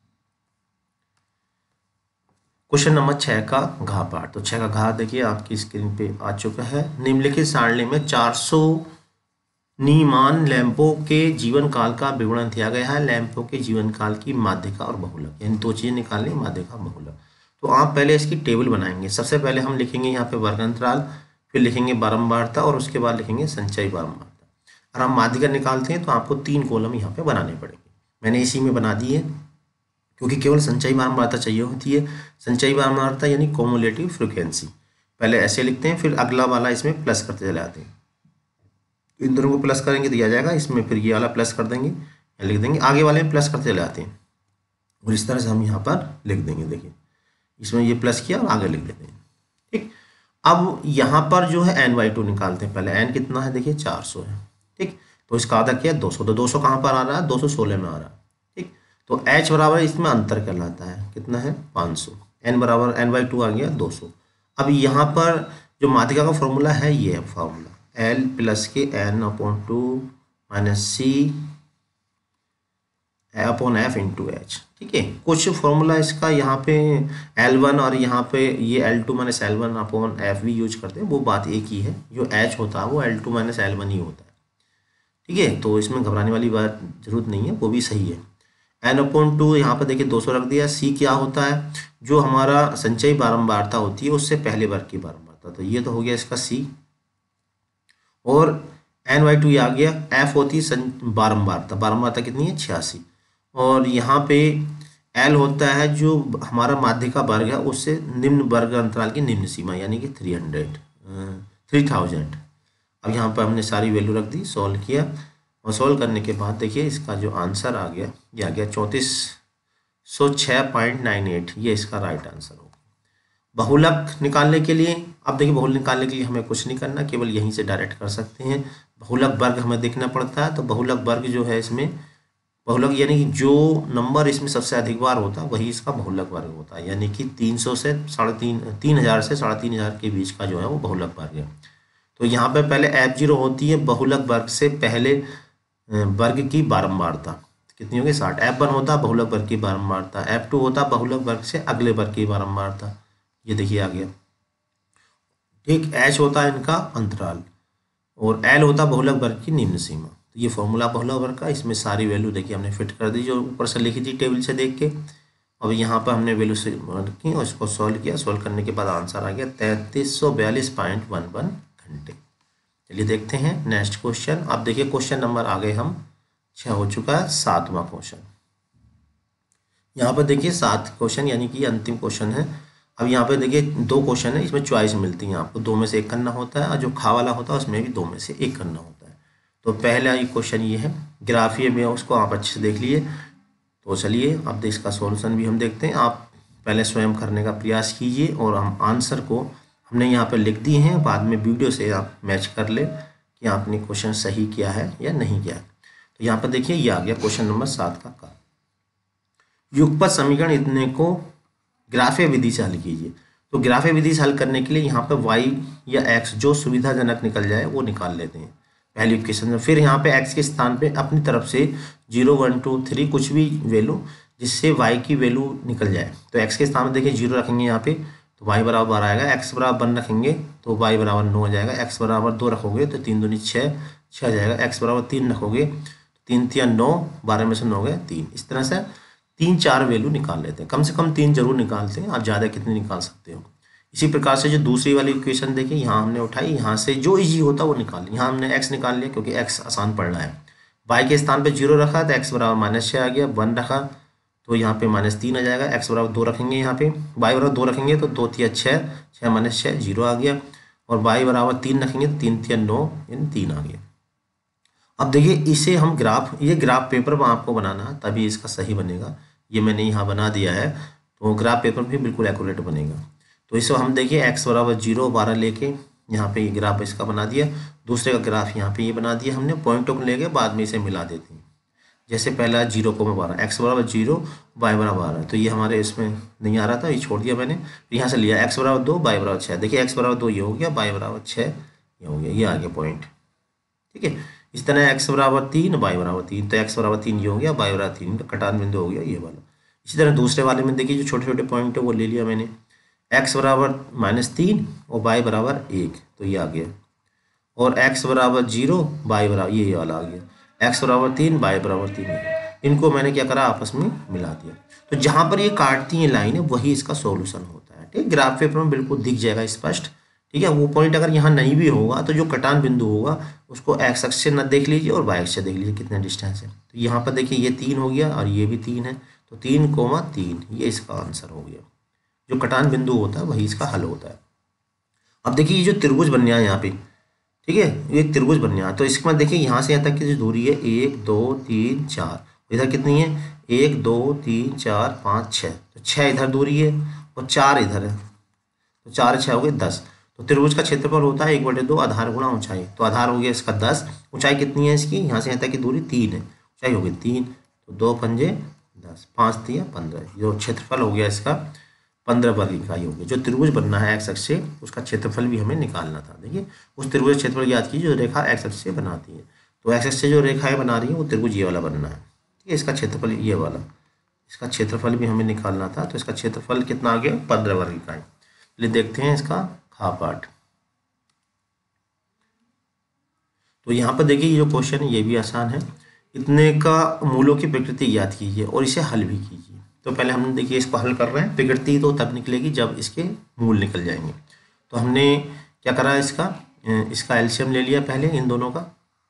क्वेश्चन नंबर छः का घा पाठ। तो छः का घा देखिए आपकी स्क्रीन पे आ चुका है। निम्नलिखित सारणी में चार सौ नीमान लैंपों के जीवन काल का विवरण दिया गया है। लैंपों के जीवन काल की माध्यिका और बहुलक, यानी दो चीजें निकालनी, माध्यिका बहुलक। तो आप पहले इसकी टेबल बनाएंगे। सबसे पहले हम लिखेंगे यहाँ पे वर्ग अंतराल, फिर लिखेंगे बारंबारता और उसके बाद लिखेंगे संचयी बारंबारता। अगर हम माध्यिका निकालते हैं तो आपको तीन कॉलम यहाँ पे बनाने पड़ेंगे। मैंने इसी में बना दी है क्योंकि केवल संचयी बारंबारता चाहिए होती है। संचयी बारंबारता यानी कॉमुलेटिव फ्रीक्वेंसी, पहले ऐसे लिखते हैं फिर अगला वाला इसमें प्लस करते चले आते हैं। इन दोनों को प्लस करेंगे तो दिया जाएगा, इसमें फिर ये वाला प्लस कर देंगे, लिख देंगे, आगे वाले में प्लस करते चले आते हैं और इस तरह से हम यहाँ पर लिख देंगे। देखिए इसमें ये प्लस किया और आगे लिख देते हैं। ठीक, अब यहाँ पर जो है एन बाई टू निकालते हैं। पहले एन कितना है देखिए चार सौ है। ठीक, तो इसका आधा किया दो सौ, तो दो सौ कहाँ पर आ रहा है, दो सौ सोलह में आ रहा है। ठीक, तो एच बराबर इसमें अंतर कहलाता है, कितना है पाँच सौ। एन बराबर एन बाई टू आ गया दो सौ। अब यहाँ पर जो माध्यिका का फॉर्मूला है ये है फॉर्मूला एल प्लस के N upon two minus C upon F into H. ठीक है, कुछ फॉर्मूला इसका यहाँ पे एल वन और यहाँ पे ये L two minus L one upon F भी यूज करते हैं, वो बात एक ही है। जो एच होता है वो L two minus L one ही होता है। ठीक है, तो इसमें घबराने वाली बात जरूरत नहीं है, वो भी सही है। एन अपॉन टू यहाँ पर देखिए दो सौ रख दिया। सी क्या होता है, जो हमारा संचयी बारंबारता होती है उससे पहले वर्ग की बारंबारता, तो ये तो हो गया इसका सी। और एन वाई टू ये आ गया। एफ होती है बारंबारता, बारंबारता कितनी है, छियासी। और यहाँ पे एल होता है जो हमारा माध्य का वर्ग है उससे निम्न वर्ग अंतराल की निम्न सीमा, यानी कि थ्री हंड्रेड थ्री थाउजेंड। अब यहाँ पर हमने सारी वैल्यू रख दी, सॉल्व किया, और सॉल्व करने के बाद देखिए इसका जो आंसर आ गया ये आ गया चौंतीस सौ छः पॉइंट नाइन एट, ये इसका राइट आंसर होगा। बहुलक निकालने के लिए, अब देखिए बहुलक निकालने के लिए हमें कुछ नहीं करना, केवल यहीं से डायरेक्ट कर सकते हैं। बहुलक वर्ग हमें देखना पड़ता है, तो बहुलक वर्ग जो है इसमें, बहुलक यानी कि जो नंबर इसमें सबसे अधिक बार होता है वही इसका बहुलक वर्ग होता है, यानी कि तीन सौ से साढ़े तीन तीन हज़ार से साढ़े तीन हज़ार के बीच का जो है वो बहुलक वर्ग है। तो यहाँ पे पहले एफ जीरो होती है बहुलक वर्ग से पहले वर्ग की बारंबारता, कितनी होगी साठ। एफ वन होता है बहुलक वर्ग की बारंबारता, एफ टू होता है बहुलक वर्ग से अगले वर्ग की बारंबारता, ये देखिए आ गया। ठीक, एच होता है इनका अंतराल, और एल होता है बहुलक वर्ग की निम्न सीमा। तो ये फॉर्मूला बहुलक वर्ग का, इसमें सारी वैल्यू देखिए हमने फिट कर दी जो ऊपर से लिखी थी टेबल से देख के। अब यहाँ पर हमने वैल्यू से रखी और इसको सॉल्व किया, सॉल्व करने के बाद आंसर आ गया तैंतीस सौ बयालीस पॉइंट वन वन घंटे। चलिए देखते हैं नेक्स्ट क्वेश्चन। अब देखिए क्वेश्चन नंबर आ गए हम छः, हो चुका है सातवां क्वेश्चन। यहाँ पर देखिए सात क्वेश्चन यानी कि अंतिम क्वेश्चन है। अब यहाँ पे देखिए दो क्वेश्चन है, इसमें चॉइस मिलती है आपको, दो में से एक करना होता है, और जो खा वाला होता है उसमें भी दो में से एक करना होता है। तो पहला ये क्वेश्चन ये है, ग्राफीय में उसको आप अच्छे से देख लिए। तो चलिए अब इसका सॉल्यूशन भी हम देखते हैं, आप पहले स्वयं करने का प्रयास कीजिए, और हम आंसर को हमने यहाँ पर लिख दिए हैं, बाद में वीडियो से आप मैच कर ले कि आपने क्वेश्चन सही किया है या नहीं किया। तो यहाँ पर देखिए ये आ गया क्वेश्चन नंबर सात का का युगपत समीकरण इतने को ग्राफीय विधि से हल कीजिए। तो ग्राफीय विधि से हल करने के लिए यहाँ पर y या x जो सुविधाजनक निकल जाए वो निकाल लेते हैं पहली इक्वेशन में। फिर यहाँ पे x के स्थान पे अपनी तरफ से जीरो वन टू थ्री कुछ भी वैल्यू जिससे y की वैल्यू निकल जाए। तो x के स्थान में देखिए जीरो रखेंगे यहाँ पे तो y बराबर बारह आएगा, x बराबर वन रखेंगे तो y बराबर नौ हो जाएगा, x बराबर दो रखोगे तो तीन दूनी छः छः आ जाएगा, x बराबर तीन रखोगे तो तीन तिया नौ, बारह में से नौ गए तीन। इस तरह से तीन चार वैल्यू निकाल लेते हैं, कम से कम तीन जरूर निकालते हैं, आप ज़्यादा कितने निकाल सकते हो। इसी प्रकार से जो दूसरी वाली इक्वेशन देखिए यहाँ हमने उठाई, यहाँ से जो इजी होता है वो निकाल लिया। यहाँ हमने x निकाल लिया क्योंकि x आसान पड़ रहा है। y के स्थान पे जीरो रखा तो x बराबर माइनस छः आ गया, वन रखा तो यहाँ पे माइनस तीन आ जाएगा, x बराबर दो रखेंगे यहाँ पे, y बराबर दो रखेंगे तो दो तिया छः, छः माइनस छः जीरो आ गया, और y बराबर तीन रखेंगे तो तीन तिया नौ यानी तीन आ गया। अब देखिए इसे हम ग्राफ, ये ग्राफ पेपर में आपको बनाना है तभी इसका सही बनेगा। ये मैंने यहाँ बना दिया है तो ग्राफ पेपर भी बिल्कुल एक्यूरेट बनेगा। तो इसे हम देखिए x बराबर जीरो बारह लेके यहाँ पे ये ग्राफ इसका बना दिया, दूसरे का ग्राफ यहाँ पे ये बना दिया हमने, पॉइंटों को लेके बाद में इसे मिला देते हैं। जैसे पहला जीरो को मैं बारह, एक्स बराबर जीरो वाई बराबर बारह, तो ये हमारे इसमें नहीं आ रहा था, ये छोड़ दिया मैंने, यहाँ से लिया एक्स बराबर दो वाई बराबर छः। देखिए एक्स बराबर दो ये हो गया, वाई बराबर छः ये हो गया, ये आ गया पॉइंट। ठीक है, इस तरह एक्स बराबर तीन वाई बराबर तीन, तो एक्स बराबर तीन ये हो गया, वाई बराबर तीन का कटान बिंदु हो गया ये वाला। इसी तरह दूसरे वाले में देखिए जो छोटे छोटे पॉइंट है वो ले लिया मैंने, एक्स बराबर माइनस तीन और वाई बराबर एक, तो ये आ गया, और एक्स बराबर जीरो वाई बराबर ये वाला आ गया, एक्स बराबर तीन वाई बराबर तीन, इनको मैंने क्या करा आपस में मिला दिया। तो जहाँ पर ये काटती हैं लाइन है वही इसका सॉल्यूशन होता है। ठीक, ग्राफ पेपर में बिल्कुल दिख जाएगा स्पष्ट। ठीक है, वो पॉइंट अगर यहाँ नहीं भी होगा तो जो कटान बिंदु होगा उसको एक्स अक्ष से न देख लीजिए और वाई अक्ष से देख लीजिए कितना डिस्टेंस है। तो यहाँ पर देखिए ये तीन हो गया और ये भी तीन है, तो तीन कोमा तीन ये इसका आंसर हो गया। जो कटान बिंदु होता है वही इसका हल होता है। अब देखिए ये जो त्रिभुज बन गया है यहाँ पे, ठीक है, ये त्रिभुज बन गया, तो इसके बाद देखिए यहाँ से यहाँ तक की जो दूरी है एक दो तीन चार, इधर कितनी है एक दो तीन चार पाँच छः, तो छः इधर दूरी है और चार इधर है, तो चार छः हो गए दस। तो त्रिभुज का क्षेत्रफल होता है एक बटे दो आधार गुणा ऊंचाई, तो आधार हो गया इसका दस, ऊंचाई कितनी है इसकी यहाँ से यहाँ तक की दूरी तीन है, ऊंचाई हो गई तीन, तो दो पंजे दस, पाँच दिया पंद्रह, जो क्षेत्रफल हो गया इसका पंद्रह वर्ग इकाई हो गई। जो त्रिभुज बनना है एक्स अक्ष से उसका क्षेत्रफल भी हमें निकालना था। देखिए उस त्रिभुज क्षेत्रफल याद कीजिए जो रेखा एक्स अक्ष से बनाती है, तो एक्स अक्ष से जो रेखाएं बना रही है वो त्रिभुज ये वाला बनना है। ठीक है। इसका क्षेत्रफल ये वाला, इसका क्षेत्रफल भी हमें निकालना था, तो इसका क्षेत्रफल कितना आ गया, पंद्रह वर्ग इकाई। चलिए देखते हैं इसका खा पाठ। तो यहाँ पर देखिए ये जो क्वेश्चन है ये भी आसान है। इतने का मूलों की प्रकृति ज्ञात कीजिए और इसे हल भी कीजिए। तो पहले हमने देखिए इसको हल कर रहे हैं, प्रकृति तो तब निकलेगी जब इसके मूल निकल जाएंगे। तो हमने क्या करा, इसका इसका एलसीएम ले लिया पहले इन दोनों का,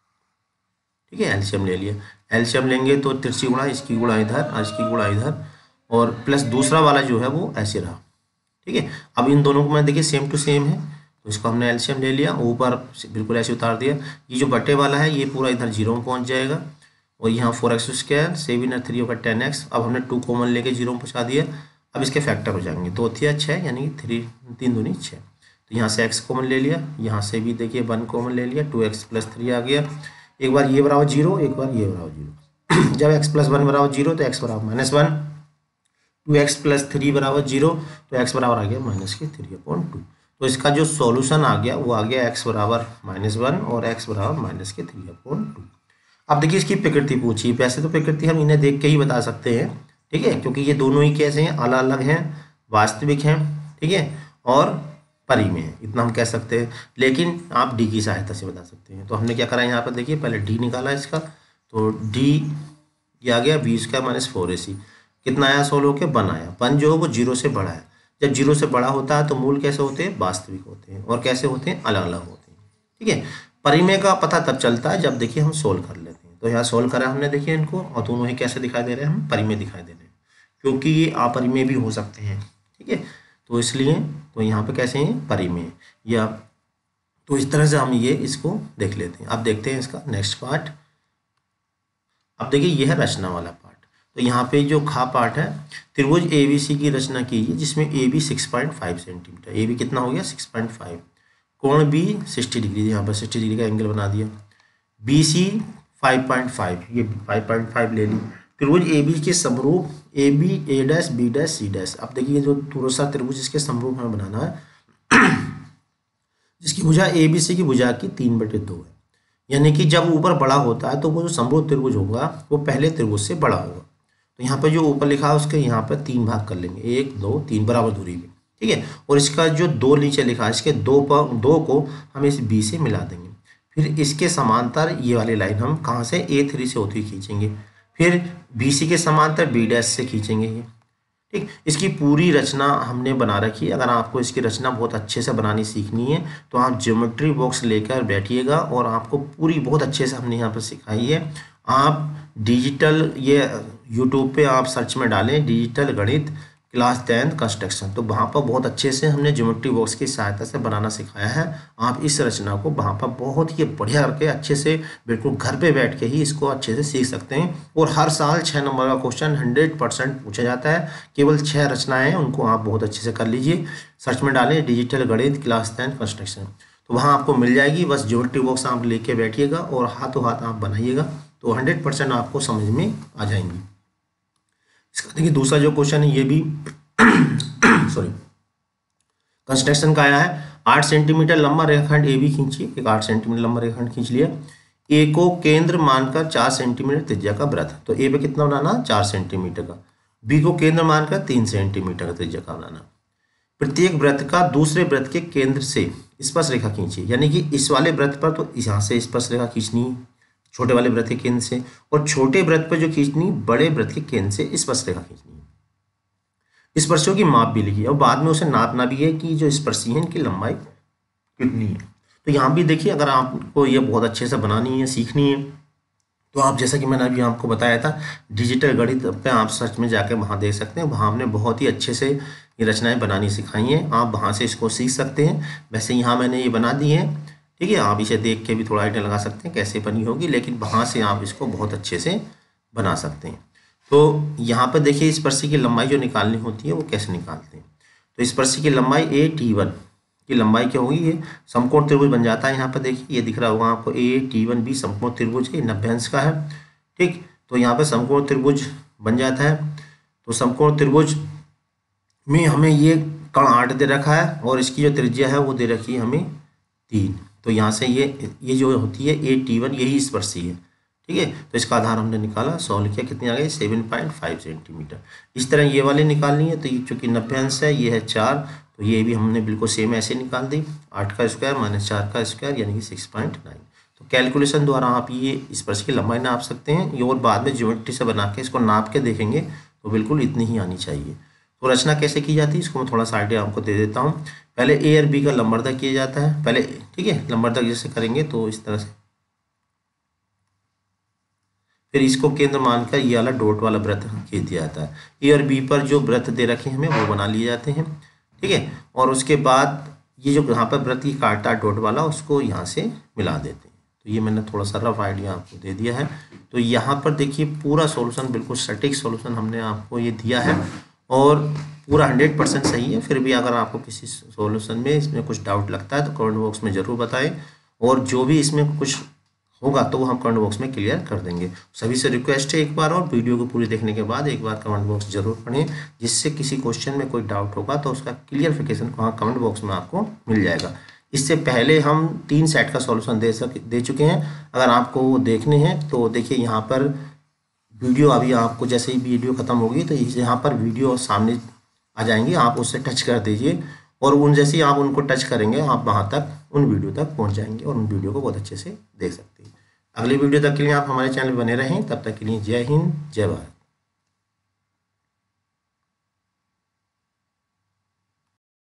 ठीक है, एलसीएम ले लिया। एलसीएम लेंगे तो तिरछी गुणा इसकी गुणा इधर और इसकी गुणा इधर, और प्लस दूसरा वाला जो है वो ऐसे रहा, ठीक है। अब इन दोनों को मैं देखिए सेम टू सेम है, तो इसको हमने एलसीएम ले लिया, ऊपर बिल्कुल ऐसे उतार दिया। ये जो बटे वाला है ये पूरा इधर जीरो में पहुंच जाएगा, और यहाँ फोर एक्स स्क्वायर सेवन और थ्री होगा टेन एक्स। अब हमने टू कॉमन लेके जीरो में पहुँचा दिया। अब इसके फैक्टर हो जाएंगे, दो थिया छः यानी कि थ्री तीन दूनी छः। तो यहाँ से एक्स कॉमन ले लिया, यहाँ से भी देखिए वन कॉमन ले लिया, टू एक्स प्लस थ्री आ गया। एक बार ये बराबर जीरो, एक बार ये बराबर जीरो। जब एक्स प्लस वन बराबर जीरो तो एक्स बराबर minus one, two X plus three बराबर जीरो तो एक्स बराबर आ गया माइनस के थ्री अपॉन टू। तो इसका जो सॉल्यूशन आ गया वो आ गया एक्स बराबर माइनस वन और एक्स बराबर माइनस के थ्री अपॉन टू। अब देखिए इसकी प्रकृति पूछी, वैसे तो प्रकृति हम इन्हें देख के ही बता सकते हैं, ठीक है, क्योंकि ये दोनों ही कैसे हैं, अलग अलग हैं, वास्तविक हैं, ठीक है, और परिमेय है, इतना हम कह सकते हैं। लेकिन आप डी की सहायता से बता सकते हैं। तो हमने क्या करा, यहाँ पर देखिए पहले डी निकाला इसका, तो डी ये आ गया B square minus four A C, कितना आया, सोलह होके वन आया। वन जो है वो जीरो से बड़ा है, जब जीरो से बड़ा होता है तो मूल कैसे होते हैं, वास्तविक होते हैं, और कैसे होते हैं, अलग अलग होते हैं, ठीक है। परिमेय का पता तब चलता है जब देखिए हम सोल्व कर लेते हैं। तो यहाँ सोल्व करा हमने देखिए इनको, और दोनों ही कैसे दिखाई दे रहे हैं, हम परिमेय दिखाई दे रहे हैं, क्योंकि ये अपरिमेय भी हो सकते हैं, ठीक है। तो इसलिए तो यहाँ पे कैसे हैं, परिमेय, या तो इस तरह से हम ये इसको देख लेते हैं। अब देखते हैं इसका नेक्स्ट पार्ट। अब देखिए ये है रचना वाला पार्ट। तो यहाँ पे जो खा पार्ट है, त्रिभुज ए बी सी की रचना कीजिए जिसमें A B six point five centimetre, A B कितना हो गया सिक्स पॉइंट फाइव, कोण बी सिक्सटी डिग्री, यहाँ पर सिक्सटी डिग्री का एंगल बना दिया, B C five point five, ये फाइव पॉइंट फाइव ले ली। त्रिभुज ए बी के समरूप A B A dash B dash C dash. अब देखिए जो तुरसा त्रिभुज इसके समरूप हमें बनाना है जिसकी भुजा ए बी सी की भुजा की तीन बटे दो है, यानी कि जब ऊपर बड़ा होता है तो वो जो समरूप त्रिभुज होगा वो पहले त्रिभुज से बड़ा होगा। तो यहाँ पर जो ऊपर लिखा है उसके यहाँ पर तीन भाग कर लेंगे, एक दो तीन बराबर दूरी पे, ठीक है। और इसका जो दो नीचे लिखा है इसके दो पर दो को हम इस बी से मिला देंगे। फिर इसके समांतर ये वाली लाइन हम कहाँ से, ए थ्री से होती हुई खींचेंगे, फिर बी सी के समांतर बी डैश से खींचेंगे ये, ठीक। इसकी पूरी रचना हमने बना रखी है। अगर आपको इसकी रचना बहुत अच्छे से बनानी सीखनी है तो आप ज्योमेट्री बॉक्स लेकर बैठिएगा, और आपको पूरी बहुत अच्छे से हमने यहाँ पर सिखाई है। आप डिजिटल ये यूट्यूब पे आप सर्च में डालें डिजिटल गणित क्लास टेंथ कंस्ट्रक्शन, तो वहाँ पर बहुत अच्छे से हमने ज्योमेट्री बॉक्स की सहायता से बनाना सिखाया है। आप इस रचना को वहाँ पर बहुत ही बढ़िया करके अच्छे से बिल्कुल घर पे बैठ के ही इसको अच्छे से सीख सकते हैं। और हर साल छः नंबर का क्वेश्चन हंड्रेड परसेंट पूछा जाता है। केवल छः रचनाएँ हैं, उनको आप बहुत अच्छे से कर लीजिए। सर्च में डालें डिजिटल गणित क्लास टेंथ कंस्ट्रक्शन, तो वहाँ आपको मिल जाएगी। बस ज्योमेट्री बॉक्स आप लेके बैठिएगा और हाथों हाथ आप बनाइएगा, तो हंड्रेड परसेंट आपको समझ में आ जाएंगी। इसका देखिए दूसरा जो क्वेश्चन है ये भी सॉरी कंस्ट्रक्शन का आया है। आठ सेंटीमीटर लंबा रेखाखंड ए बी खींचिए, एक आठ सेंटीमीटर लंबा रेखाखंड खींच लिया। ए को केंद्र मानकर चार सेंटीमीटर त्रिज्या का वृत्त, तो ए पे कितना बनाना, चार सेंटीमीटर का। बी को केंद्र मानकर तीन सेंटीमीटर का त्रिज्या का बनाना। प्रत्येक वृत्त का दूसरे वृत्त के केंद्र से स्पर्श रेखा खींचिए, यानी कि इस वाले वृत्त पर तो यहाँ से स्पर्श रेखा खींचनी छोटे वाले वृत्त के केंद्र से, और छोटे वृत्त पर जो खींचनी बड़े वृत्त के केंद्र से स्पर्श रेखा खींचनी है। स्पर्शियों की माप भी लिखी और बाद में उसे नापना भी है कि जो स्पर्शी है इनकी लंबाई कितनी है। तो यहाँ भी देखिए अगर आपको ये बहुत अच्छे से बनानी है, सीखनी है, तो आप जैसा कि मैंने अभी आपको बताया था डिजिटल गणित पे आप सर्च में जाकर वहाँ देख सकते हैं। वहाँ हमने बहुत ही अच्छे से ये रचनाएं बनानी सिखाई हैं, आप वहाँ से इसको सीख सकते हैं। वैसे यहाँ मैंने ये बना दी है, ठीक है, आप इसे देख के भी थोड़ा आइडिया लगा सकते हैं कैसे बनी होगी, लेकिन वहाँ से आप इसको बहुत अच्छे से बना सकते हैं। तो यहाँ पर देखिए स्पर्शी की लंबाई जो निकालनी होती है वो कैसे निकालते हैं। तो स्पर्शी की लंबाई ए टी वन की लंबाई क्या होगी, ये समकोण त्रिभुज बन जाता है। यहाँ पर देखिए ये दिख रहा होगा आपको ए टी वन बी समकोण त्रिभुज है, नब्बे अंश का है, ठीक। तो यहाँ पर समकोण त्रिभुज बन जाता है। तो समकोण त्रिभुज में हमें ये कण आठ दे रखा है और इसकी जो त्रिज्या है वो दे रखी है हमें तीन। तो यहाँ से ये ये जो होती है ए टी वन यही स्पर्शी है, ठीक है। तो इसका आधार हमने निकाला, सॉल्व किया, कितनी आ गई सेवन पॉइंट फाइव सेंटीमीटर। इस तरह ये वाले निकालनी है, तो ये चूँकि नब्बे अंश है, ये है चार, तो ये भी हमने बिल्कुल सेम ऐसे निकाल दी, आठ का स्क्वायर माइनस चार का स्क्वायर यानी कि सिक्स पॉइंट नाइन। तो कैलकुलेशन द्वारा आप ये इस प्रश्न की लंबाई नाप सकते हैं, ये और बाद में ज्योमेट्री से बना के इसको नाप के देखेंगे तो बिल्कुल इतनी ही आनी चाहिए। तो रचना कैसे की जाती है इसको मैं थोड़ा सा आइडिया आपको दे देता हूँ। पहले ए और बी का लंबरदा किया जाता है पहले, ठीक है। लंबरदा जैसे करेंगे तो इस तरह से, फिर इसको केंद्र मानकर ये वाला डॉट वाला वृत्त खींच दिया जाता है। ए और बी पर जो वृत्त दे रखे हैं हमें वो बना लिए जाते हैं, ठीक है। और उसके बाद ये जो यहाँ पर वृत्त की काटता डॉट वाला उसको यहाँ से मिला देते हैं। तो ये मैंने थोड़ा सा रफ आइडिया आपको दे दिया है। तो यहाँ पर देखिए पूरा सॉल्यूशन बिल्कुल सटीक सॉल्यूशन हमने आपको ये दिया है और पूरा हंड्रेड परसेंट सही है। फिर भी अगर आपको किसी सॉल्यूशन में इसमें कुछ डाउट लगता है तो कमेंट बॉक्स में ज़रूर बताएं, और जो भी इसमें कुछ होगा तो वो हम कमेंट बॉक्स में क्लियर कर देंगे। सभी से रिक्वेस्ट है एक बार और वीडियो को पूरी देखने के बाद एक बार कमेंट बॉक्स जरूर पढ़ें, जिससे किसी क्वेश्चन में कोई डाउट होगा तो उसका क्लियरफिकेशन वहाँ कमेंट बॉक्स में आपको मिल जाएगा। इससे पहले हम तीन सेट का सॉल्यूशन दे सक दे चुके हैं, अगर आपको वो देखने हैं तो देखिए यहाँ पर वीडियो, अभी आपको जैसे ही वीडियो ख़त्म होगी तो यहाँ पर वीडियो सामने आ जाएंगे, आप उससे टच कर दीजिए और उन जैसे ही आप उनको टच करेंगे आप वहाँ तक उन वीडियो तक पहुँच जाएंगे और उन वीडियो को बहुत अच्छे से देख सकते हैं। अगली वीडियो तक के लिए आप हमारे चैनल पर बने रहें, तब तक के लिए जय हिंद जय भारत।